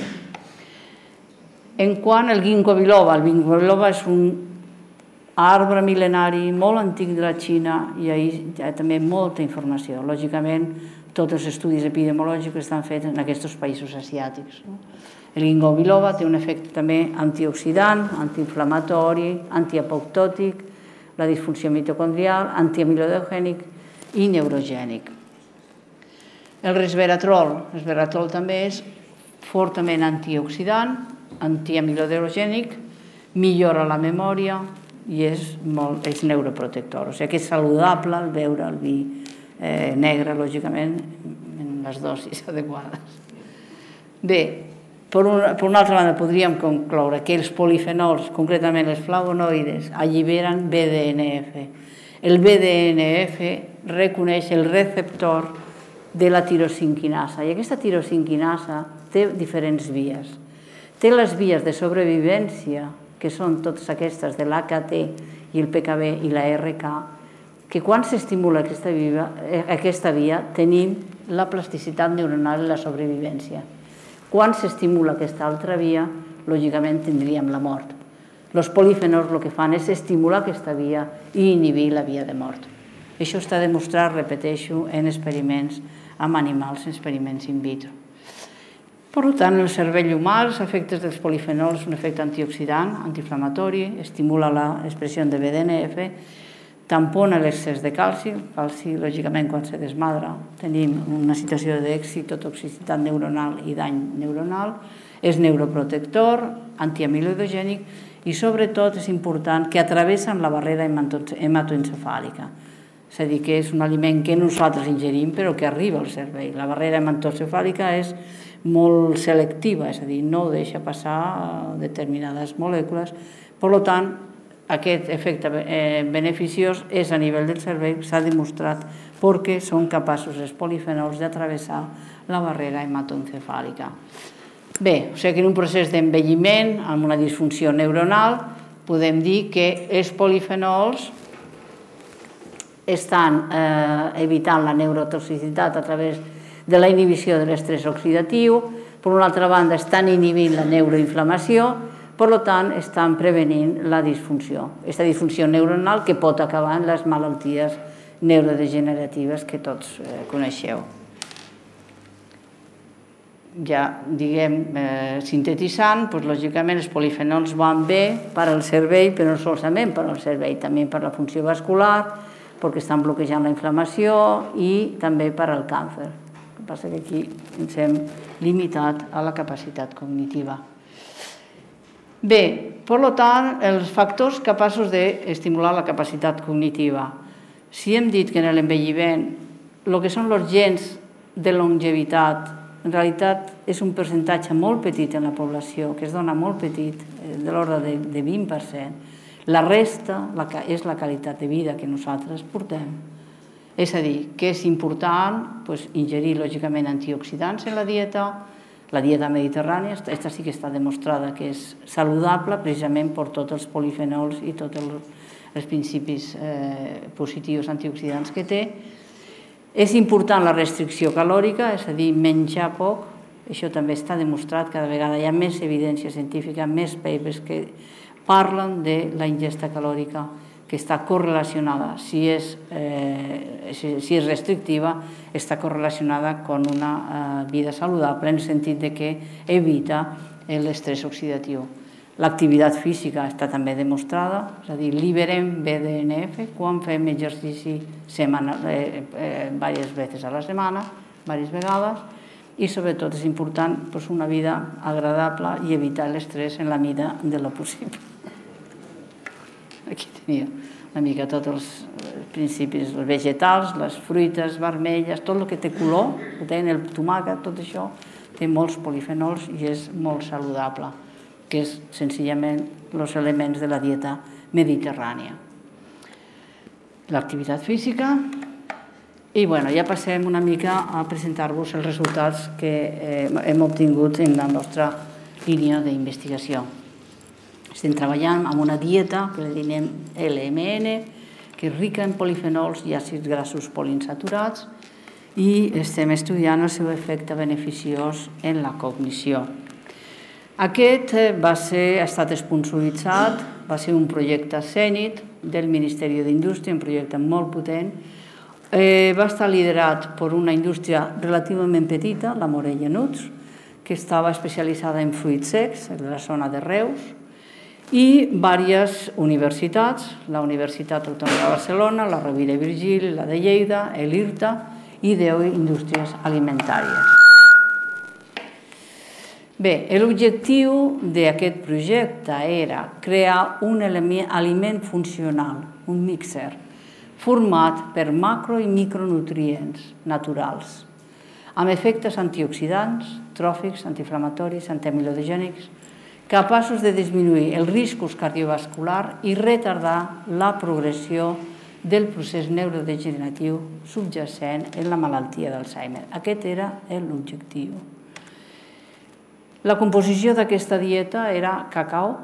[SPEAKER 3] En quant al ginkgo biloba, el ginkgo biloba és un arbre mil·lenari molt antic de la Xina i hi ha també molta informació. Lògicament, tots els estudis epidemiològics estan fets en aquests països asiàtics. El ginkgo biloba té un efecte també antioxidant, antiinflamatori, antiapoptòtic, la disfunció mitocondrial, antiamilodogènic i neurogènic. El resveratrol també és fortament antioxidant, antiamilodogènic, millora la memòria i és neuroprotector. O sigui que és saludable veure el vi negre, lògicament, en les dosis adequades. Bé, per una altra banda, podríem concloure que els polifenols, concretament els flavonoides, alliberen BDNF. El BDNF reconeix el receptor de la tirosinquinasa i aquesta tirosinquinasa té diferents vies. Té les vies de sobrevivència, que són totes aquestes de l'AKT i el PKB i la RK, que quan s'estimula aquesta via tenim la plasticitat neuronal i la sobrevivència. Quan s'estimula aquesta altra via, lògicament tindríem la mort. Els polifenols el que fan és estimular aquesta via i inhibir la via de mort. Això està demostrat, repeteixo, en experiments amb animals, en experiments in vitro. Per tant, en el cervell humà, els efectes dels polifenols són un efecte antioxidant, antiinflamatori, estimula l'expressió de BDNF, tampona l'excés de calci. El calci, lògicament, quan se desmadra, tenim una situació d'excitotoxicitat neuronal i dany neuronal, és neuroprotector, antiamilodogènic i, sobretot, és important que atravessen la barrera hematoencefàlica. És a dir, que és un aliment que nosaltres ingerim però que arriba al cervell. La barrera hematoencefàlica és molt selectiva, és a dir, no deixa passar determinades molècules. Per tant, aquest efecte beneficiós és a nivell del cervell, s'ha demostrat perquè són capaços els polifenols d'atravessar la barrera hematoencefàlica. Bé, o sigui que en un procés d'envelliment, amb una disfunció neuronal, podem dir que els polifenols estan evitant la neurotoxicitat a través de la inhibició de l'estrès oxidatiu, per una altra banda estan inhibint la neuroinflamació, per tant estan prevenint la disfunció, aquesta disfunció neuronal que pot acabar en les malalties neurodegeneratives que tots coneixeu. Ja, diguem, sintetitzant, lògicament els polifenols van bé per al cervell, però no solament per al cervell, també per la funció vascular, perquè estan bloquejant la inflamació i també per al càncer. El que passa que aquí ens hem limitat a la capacitat cognitiva. Bé, per tant, els factors capaços d'estimular la capacitat cognitiva. Si hem dit que en l'envelliment el que són els gens de longevitat, en realitat és un percentatge molt petit en la població, que es dona molt petit, de l'ordre de 20%. La resta és la qualitat de vida que nosaltres portem. És a dir, que és important ingerir, lògicament, antioxidants en la dieta mediterrània. Aquesta sí que està demostrada que és saludable precisament per tots els polifenols i tots els principis positius antioxidants que té. És important la restricció calòrica, és a dir, menjar poc. Això també està demostrat, cada vegada hi ha més evidència científica, més papers que parlen de la ingesta calòrica que està correlacionada, si és restrictiva, està correlacionada amb una vida saludable en el sentit que evita l'estrès oxidatiu. L'activitat física està també demostrada, és a dir, liberem BDNF quan fem exercici diverses vegades a la setmana, diverses vegades, i sobretot és important una vida agradable i evitar l'estrès en la mida de lo possible. Aquí tenia una mica tots els principis vegetals, les fruites vermelles, tot el que té color, que té el tomàquet, tot això, té molts polifenols i és molt saludable, que és senzillament els elements de la dieta mediterrània. L'activitat física. I ja passem una mica a presentar-vos els resultats que hem obtingut en la nostra línia d'investigació. Estem treballant amb una dieta que li diem LMN, que és rica en polifenols i àcids grassos poliinsaturats, i estem estudiant el seu efecte beneficiós en la cognició. Aquest ha estat esponsoritzat, va ser un projecte Zenit del Ministeri d'Indústria, un projecte molt potent. Va estar liderat per una indústria relativament petita, la Morella Nuts, que estava especialitzada en fruits secs, en la zona de Reus, i diverses universitats, la Universitat Autònoma de Barcelona, la Rovira i Virgili, la de Lleida, l'IRTA i 10 indústries alimentàries. Bé, l'objectiu d'aquest projecte era crear un aliment funcional, un mixer, format per macro i micronutrients naturals, amb efectes antioxidants, tròfics, antiinflamatoris, antiamilodogènics, capaços de disminuir els riscos cardiovasculars i retardar la progressió del procés neurodegeneratiu subjacent en la malaltia d'Alzheimer. Aquest era l'objectiu. La composició d'aquesta dieta era cacau,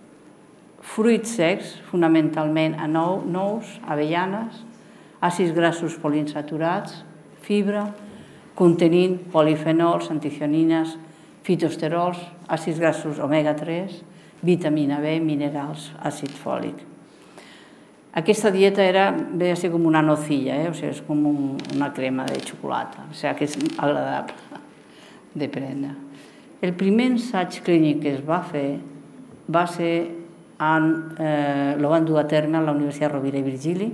[SPEAKER 3] fruits secs, fonamentalment nous, avellanes, àcids grassos poliinsaturats, fibra, contenint polifenols, anticionines, fitosterols, àcids grassos omega-3, vitamina B, minerals, àcid fòlic. Aquesta dieta ve a ser com una nocilla, és com una crema de xocolata, o sigui que és agradable de prendre. El primer ensaig clínic que es va fer va ser, lo van dur a terme a la Universitat Rovira i Virgili,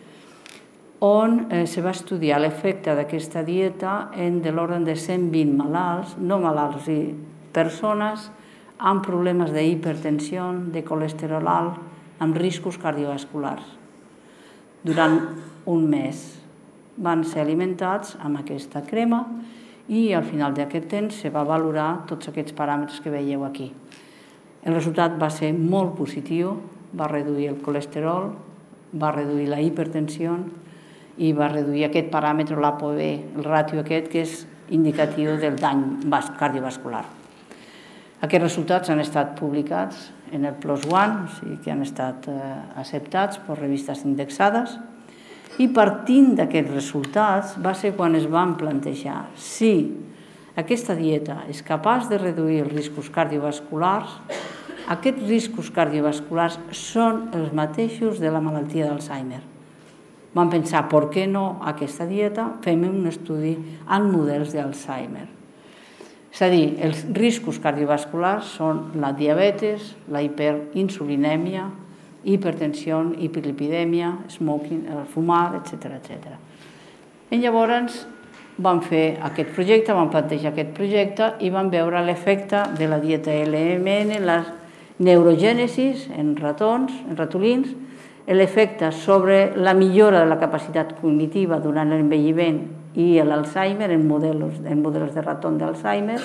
[SPEAKER 3] on se va estudiar l'efecte d'aquesta dieta en de l'ordre de 120 malalts, no malalts, i persones amb problemes d'hipertensió, de colesterol alt, amb riscos cardiovasculars. Durant un mes van ser alimentats amb aquesta crema i al final d'aquest temps se va valorar tots aquests paràmetres que veieu aquí. El resultat va ser molt positiu, va reduir el colesterol, va reduir la hipertensió i va reduir aquest paràmetre, l'ApoB, el ràtio aquest, que és indicatiu del dany cardiovascular. Aquests resultats han estat publicats en el PLOS ONE, o sigui que han estat acceptats per revistes indexades, i partint d'aquests resultats va ser quan es van plantejar si aquesta dieta és capaç de reduir els riscos cardiovasculars. Aquests riscos cardiovasculars són els mateixos de la malaltia d'Alzheimer. Vam pensar, per què no aquesta dieta? Fem un estudi en models d'Alzheimer. És a dir, els riscos cardiovasculars són la diabetes, la hiperinsulinèmia, hipertensió, hiperlipidèmia, smoking, fumar, etc. Llavors vam fer aquest projecte, vam plantejar aquest projecte i vam veure l'efecte de la dieta LMN, la neurogènesis en ratolins, l'efecte sobre la millora de la capacitat cognitiva durant l'envelliment i l'Alzheimer en models de raton d'Alzheimer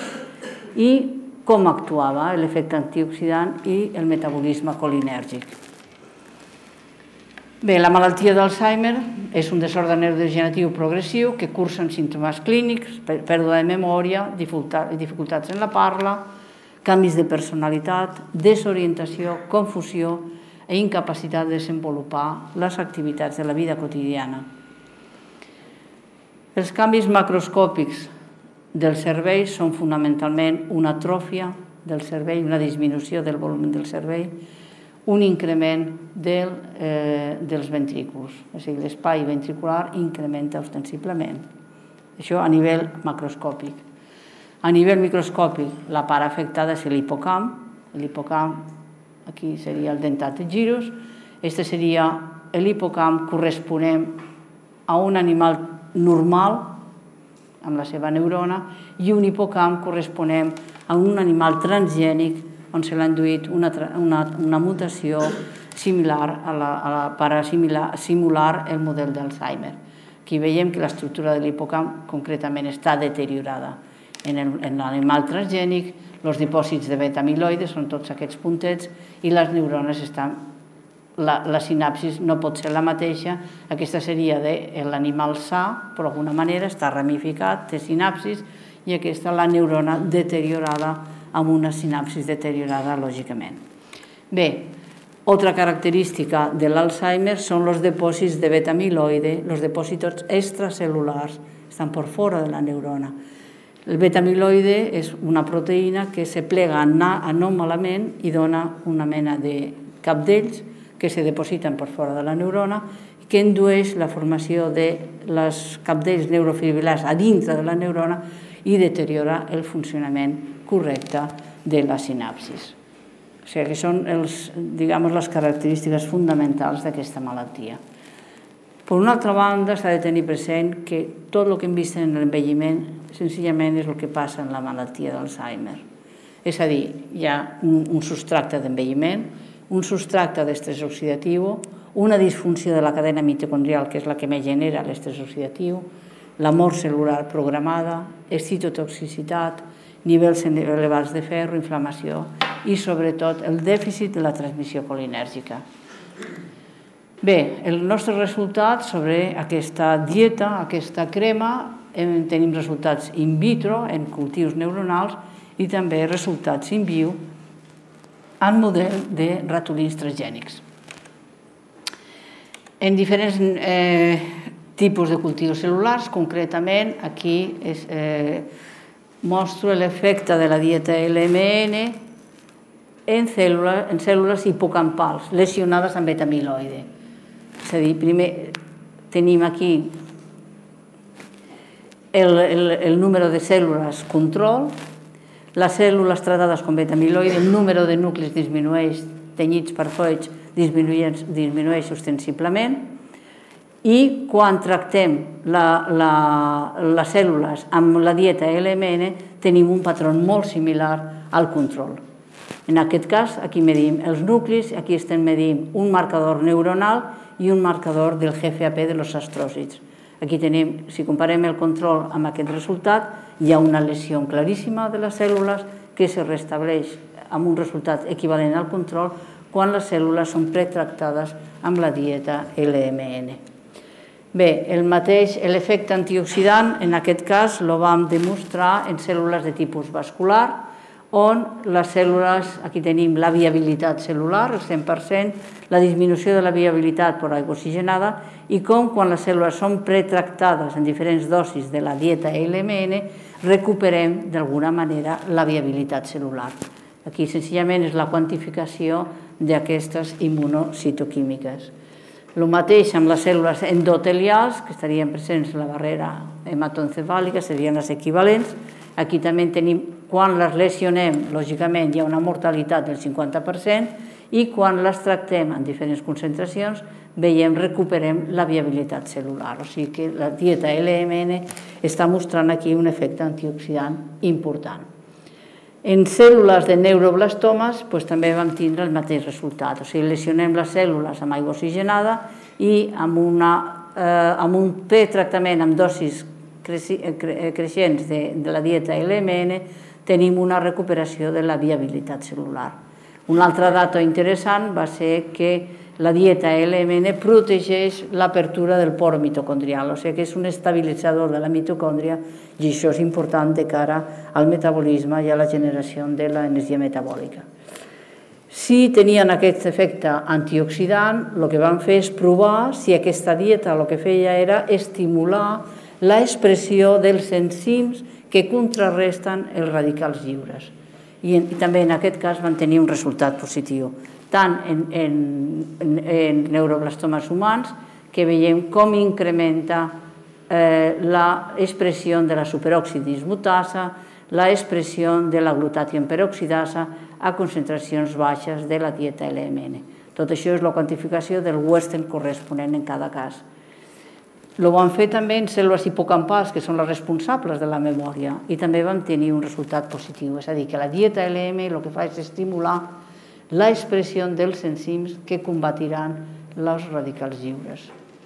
[SPEAKER 3] i com actuava l'efecte antioxidant i el metabolisme colinèrgic. Bé, la malaltia d'Alzheimer és un desordre neurodegeneratiu progressiu que cursa amb símptomes clínics, pèrdua de memòria, dificultats en la parla, canvis de personalitat, desorientació, confusió i incapacitat de desenvolupar les activitats de la vida quotidiana. Els canvis macroscòpics del cervell són fonamentalment una atròfia del cervell, una disminució del volum del cervell, un increment dels ventrículs, és a dir, l'espai ventricular incrementa ostensiblement. Això a nivell macroscòpic. A nivell microscòpic, la part afectada és l'hipocamp. L'hipocamp, aquí seria el dentat de gyrus. Este seria l'hipocamp corresponent a un animal normal, amb la seva neurona, i un hipocamp corresponent a un animal transgènic on se l'ha induït una mutació similar per simular el model d'Alzheimer. Aquí veiem que l'estructura de l'hipocamp concretament està deteriorada. En l'animal transgènic, els dipòsits de beta-amiloide són tots aquests puntets i les neurones estan... La sinapsis no pot ser la mateixa. Aquesta seria de l'animal sa, però d'alguna manera està ramificat, té sinapsis, i aquesta la neurona deteriorada amb una sinapsis deteriorada, lògicament. Bé, altra característica de l'Alzheimer són els dipòsits de beta-amiloide, els dipòsits extracel·lulars, estan per fora de la neurona. El beta-amiloide és una proteïna que se plega anòmalament i dona una mena de cabdells que se depositen per fora de la neurona i que indueix la formació de les cabdells neurofibril·lars a dintre de la neurona i deteriora el funcionament correcte de la sinapsis. O sigui que són les característiques fonamentals d'aquesta malaltia. Per una altra banda, s'ha de tenir present que tot el que hem vist en l'envelliment senzillament és el que passa en la malaltia d'Alzheimer. És a dir, hi ha un substracte d'envelliment, un substracte d'estrès oxidatiu, una disfunció de la cadena mitocondrial, que és la que més genera l'estrès oxidatiu, la mort cel·lular programada, excitotoxicitat, nivells elevats de ferro, inflamació i, sobretot, el dèficit de la transmissió colinèrgica. Bé, el nostre resultat sobre aquesta dieta, aquesta crema, tenim resultats in vitro en cultius neuronals i també resultats in viu en model de ratolins transgènics. En diferents tipus de cultius cel·lulars, concretament aquí mostro l'efecte de la dieta LMN en cèl·lules hipocampals lesionades amb beta-amiloide. És a dir, primer tenim aquí el número de cèl·lules control, les cèl·lules tratades amb beta-amiloide, el número de nuclis disminueix, tenyits perfeits disminueix ostensiblement, i quan tractem les cèl·lules amb la dieta LMN tenim un patró molt similar al control. En aquest cas, aquí medim els nuclis, aquí estem medint un marcador neuronal i un marcador del GFAP de los astròcits. Aquí tenim, si comparem el control amb aquest resultat, hi ha una lesió claríssima de les cèl·lules que se restableix amb un resultat equivalent al control quan les cèl·lules són pretractades amb la dieta LMN. Bé, l'efecte antioxidant, en aquest cas, el vam demostrar en cèl·lules de tipus vascular, on les cèl·lules, aquí tenim la viabilitat cel·lular, el 100%, la disminució de la viabilitat per aigua oxigenada, i com quan les cèl·lules són pretractades en diferents dosis de la dieta LMN, recuperem d'alguna manera la viabilitat cel·lular. Aquí, senzillament, és la quantificació d'aquestes immunocitoquímiques. El mateix amb les cèl·lules endotelials, que estarien presents a la barrera hematoencefàlica, serien les equivalents. Aquí també tenim, quan les lesionem, lògicament hi ha una mortalitat del 50%, i quan les tractem en diferents concentracions, recuperem la viabilitat cel·lular. O sigui que la dieta LMN està mostrant aquí un efecte antioxidant important. En cèl·lules de neuroblastomes també vam tindre el mateix resultat. O sigui, lesionem les cèl·lules amb aigua oxigenada i amb un pretractament amb dosis creixents de la dieta LMN tenim una recuperació de la viabilitat cel·lular. Un altre dato interessant va ser que la dieta LMN protegeix l'apertura del poro mitocondrial, o sigui que és un estabilitzador de la mitocòndria i això és important de cara al metabolisme i a la generació de l'energia metabòlica. Si tenien aquest efecte antioxidant, el que van fer és provar si aquesta dieta el que feia era estimular l'expressió dels enzims que contrarresten els radicals lliures. I també en aquest cas van tenir un resultat positiu, tant en neuroblastomes humans, que veiem com incrementa l'expressió de la superoxidismutasa, l'expressió de la glutatión peroxidasa a concentracions baixes de la dieta LMN. Tot això és la quantificació del Western corresponent en cada cas. Ho van fer també en cèl·lules hipocampals, que són les responsables de la memòria, i també van tenir un resultat positiu. És a dir, que la dieta LM el que fa és estimular l'expressió dels enzims que combatiran els radicals lliures.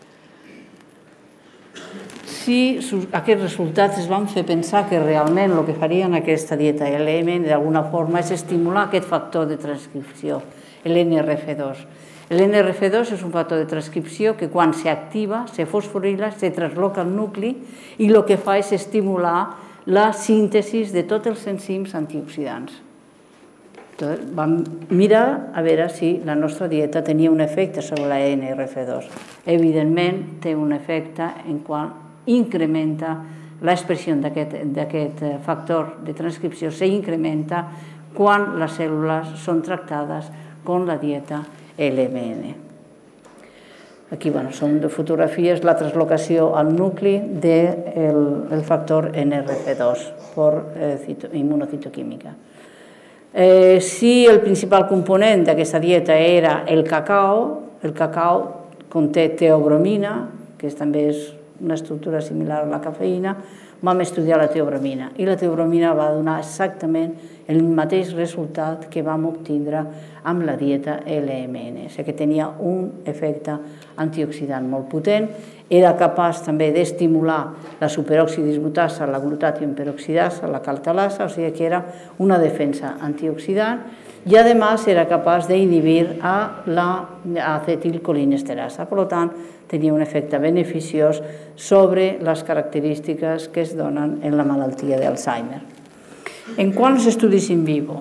[SPEAKER 3] Si aquests resultats es van fer pensar que realment el que farien aquesta dieta LM d'alguna forma és estimular aquest factor de transcripció, l'NRF2. L'NRF2 és un factor de transcripció que quan s'activa, se fosforila, se trasloca al nucli i el que fa és estimular la síntesi de tots els enzims antioxidants. Vam mirar a veure si la nostra dieta tenia un efecte sobre la NRF2. Evidentment, té un efecte en quant incrementa l'expressió d'aquest factor de transcripció, s'incrementa quan les cèl·lules són tractades amb la dieta LMN. Aquí són fotografies, la translocació al nucli del factor NRF2 per immunocitoquímica. Si el principal component d'aquesta dieta era el cacau conté teobromina, que també és una estructura similar a la cafeïna, vam estudiar la teobromina i la teobromina va donar exactament el mateix resultat que vam obtindre amb la dieta LMN, o sigui que tenia un efecte antioxidant molt potent, era capaç també d'estimular la superoxidismutasa, la glutatión peroxidasa, la caltalasa, o sigui que era una defensa antioxidant i a més era capaç d'inhibir l'acetilcolinesterasa, per tant tenia un efecte beneficiós sobre les característiques que es donen en la malaltia d'Alzheimer. En quant als estudis in vivo,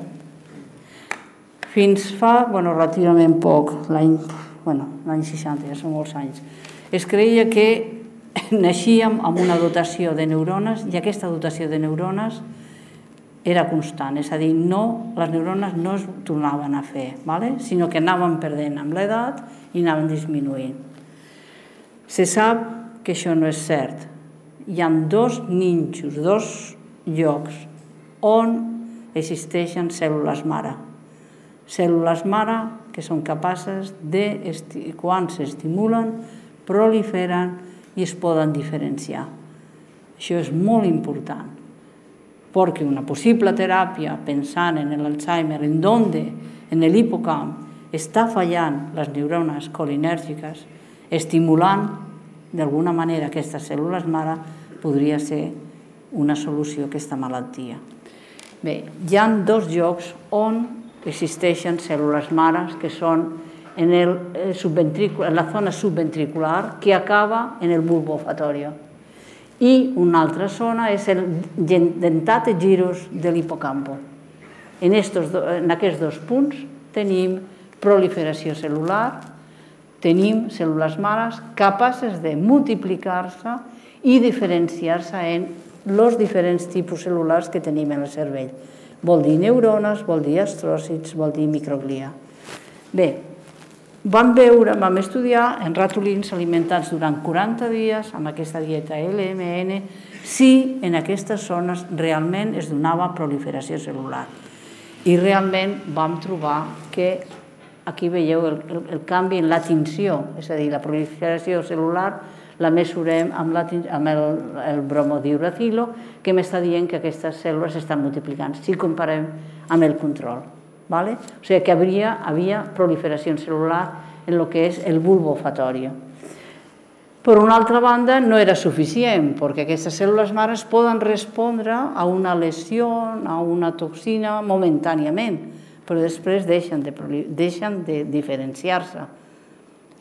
[SPEAKER 3] fins fa relativament poc, l'any 60, ja són molts anys, es creia que naixíem amb una dotació de neurones i aquesta dotació de neurones era constant, és a dir, les neurones no es tornaven a fer, sinó que anaven perdent amb l'edat i anaven disminuint. Se sap que això no és cert. Hi ha dos nínxols, dos llocs on existeixen cèl·lules mare. Cèl·lules mare que són capaces de, quan s'estimulen, proliferen i es poden diferenciar. Això és molt important, perquè una possible teràpia, pensant en l'Alzheimer, en l'hipocamp, està fallant les neurones colinèrgiques, estimulant d'alguna manera aquestes cèl·lules mare, podria ser una solució a aquesta malaltia. Bé, hi ha dos llocs on existeixen cèl·lules mares que són en la zona subventricular que acaba en el bulbo olfatorio. I una altra zona és el dentate gyrus de l'hipocampo. En aquests dos punts tenim proliferació cel·lular, tenim cèl·lules mares capaces de multiplicar-se i diferenciar-se en els diferents tipus cel·lulars que tenim en el cervell. Vol dir neurones, vol dir astròcits, vol dir microglia. Bé, vam estudiar en ratolins alimentats durant 40 dies amb aquesta dieta LMN si en aquestes zones realment es donava proliferació cel·lular. I realment vam trobar que aquí veieu el canvi en la tinció, és a dir, la proliferació cel·lular la mesurem amb el bromodiuracilo, que m'està dient que aquestes cèl·lules estan multiplicant, si comparem amb el control. O sigui que havia proliferació cel·lular en el que és el bulbo olfatorio. Per una altra banda, no era suficient, perquè aquestes cèl·lules mares poden respondre a una lesió, a una toxina, momentàniament, però després deixen de diferenciar-se.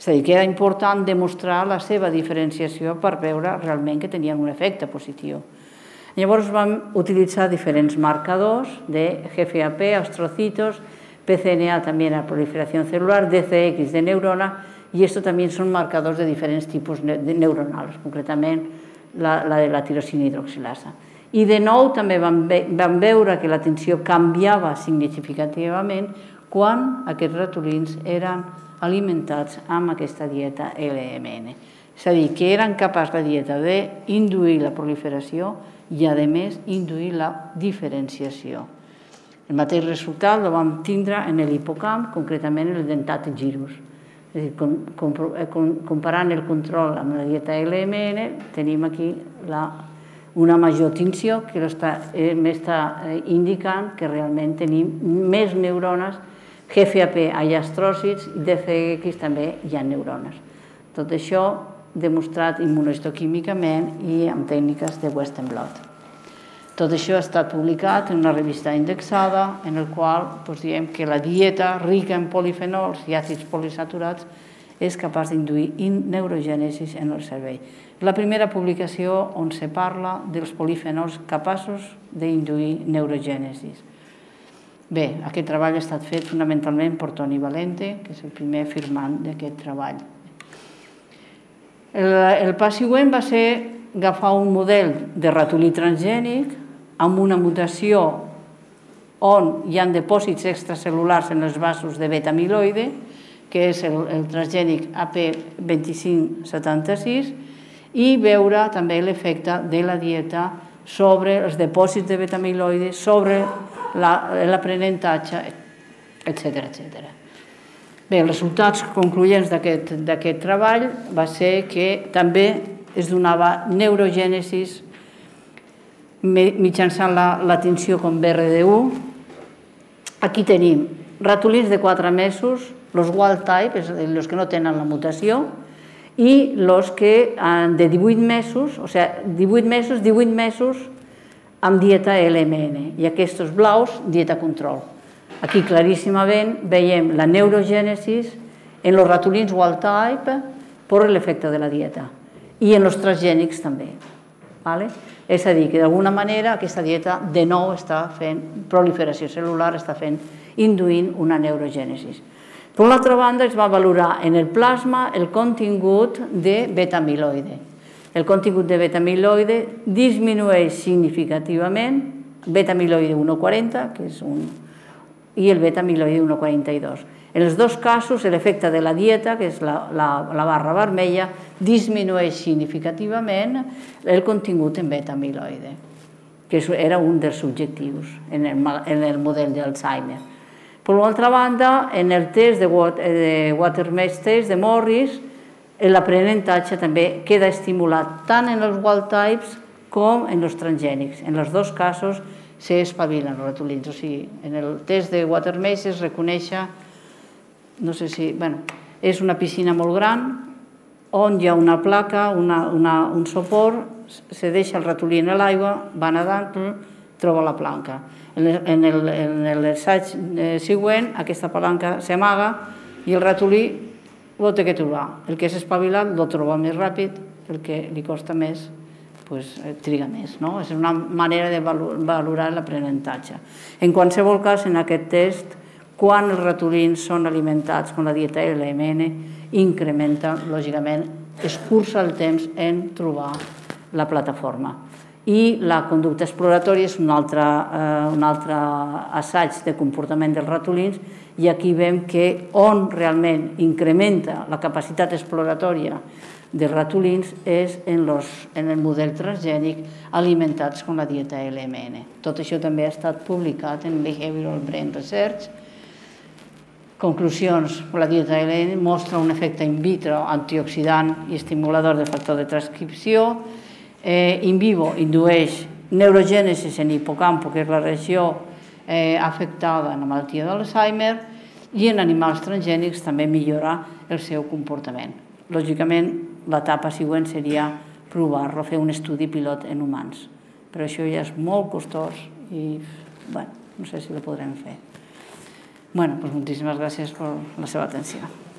[SPEAKER 3] És a dir, que era important demostrar la seva diferenciació per veure realment que tenien un efecte positiu. Llavors vam utilitzar diferents marcadors de GFAP, astrocitos, PCNA també la proliferació celular, DCX de neurona, i esto també són marcadors de diferents tipus neuronals, concretament la de la tirosina hidroxilasa. I de nou també vam veure que la tensió canviava significativament quan aquests ratolins eren alimentats amb aquesta dieta LMN. És a dir, que eren capaços la dieta d'induir la proliferació i, a més, induir la diferenciació. El mateix resultat el vam tindre en l'hipocamp, concretament en el dentat gyrus. És a dir, comparant el control amb la dieta LMN, tenim aquí una major tinció que m'està indicant que realment tenim més neurones, GFAP hi ha astròcits i DCX també hi ha neurones. Tot això demostrat immunohistoquímicament i amb tècniques de Western blot. Tot això ha estat publicat en una revista indexada en la qual diem que la dieta rica en polifenols i àcids polisaturats és capaç d'induir neurogènesi en el cervell. La primera publicació on se parla dels polifenols capaços d'induir neurogènesi. Bé, aquest treball ha estat fet fonamentalment per Toni Valente, que és el primer firmant d'aquest treball. El pas següent va ser agafar un model de ratolí transgènic amb una mutació on hi ha dipòsits extracel·lulars en els vasos de beta-amiloide, que és el transgènic AP2576, i veure també l'efecte de la dieta sobre els dipòsits de beta-amiloide, sobre l'aprenentatge, etc. Bé, els resultats concloents d'aquest treball va ser que també es donava neurogènesi mitjançant la tinció com BRD1. Aquí tenim ratolins de 4 mesos, els wild type, els que no tenen la mutació, i els que de 18 mesos, o sigui, 18 mesos amb dieta LMN, i aquests blaus, dieta control. Aquí claríssimament veiem la neurogènesi en els ratolins wild type per l'efecte de la dieta, i en els transgènics també. És a dir, que d'alguna manera aquesta dieta de nou està fent proliferació cel·lular, està induint una neurogènesi. Per l'altra banda, es va valorar en el plasma el contingut de beta-amiloide. El contingut de beta-amiloide disminueix significativament, beta-amiloide 1,40 i el beta-amiloide 1,42. En els dos casos, l'efecte de la dieta, que és la barra vermella, disminueix significativament el contingut en beta-amiloide, que era un dels objectius en el model d'Alzheimer. Per l'altra banda, en el test de Watermesh test de Morris, l'aprenentatge també queda estimulat tant en els wild types com en els transgènics. En els dos casos s'espavilen els ratolins. O sigui, en el test de Watermesh es reconeix, no sé si, és una piscina molt gran on hi ha una placa, un suport, se deixa el ratolí en l'aigua, va nedant, troba la planca. En l'assaig següent, aquesta palanca s'amaga i el ratolí ho té que trobar. El que és espavilat el troba més ràpid, el que li costa més triga més. És una manera de valorar l'aprenentatge. En qualsevol cas, en aquest test, quan els ratolins són alimentats amb la dieta LMN, incrementa, lògicament, escurça el temps en trobar la plataforma. I la conducta exploratòria és un altre assaig de comportament dels ratolins, i aquí veiem que on realment incrementa la capacitat exploratòria dels ratolins és en el model transgènic alimentats amb la dieta LMN. Tot això també ha estat publicat en Behavioral Brain Research. Conclusions: la dieta LMN mostra un efecte in vitro antioxidant i estimulador del factor de transcripció. In vivo indueix neurogènesi en hipocampo, que és la regió afectada en la malaltia d'Alzheimer, i en animals transgènics també millora el seu comportament. Lògicament, l'etapa següent seria provar-lo, fer un estudi pilot en humans. Però això ja és molt costós i no sé si ho podrem fer. Moltíssimes gràcies per la seva atenció.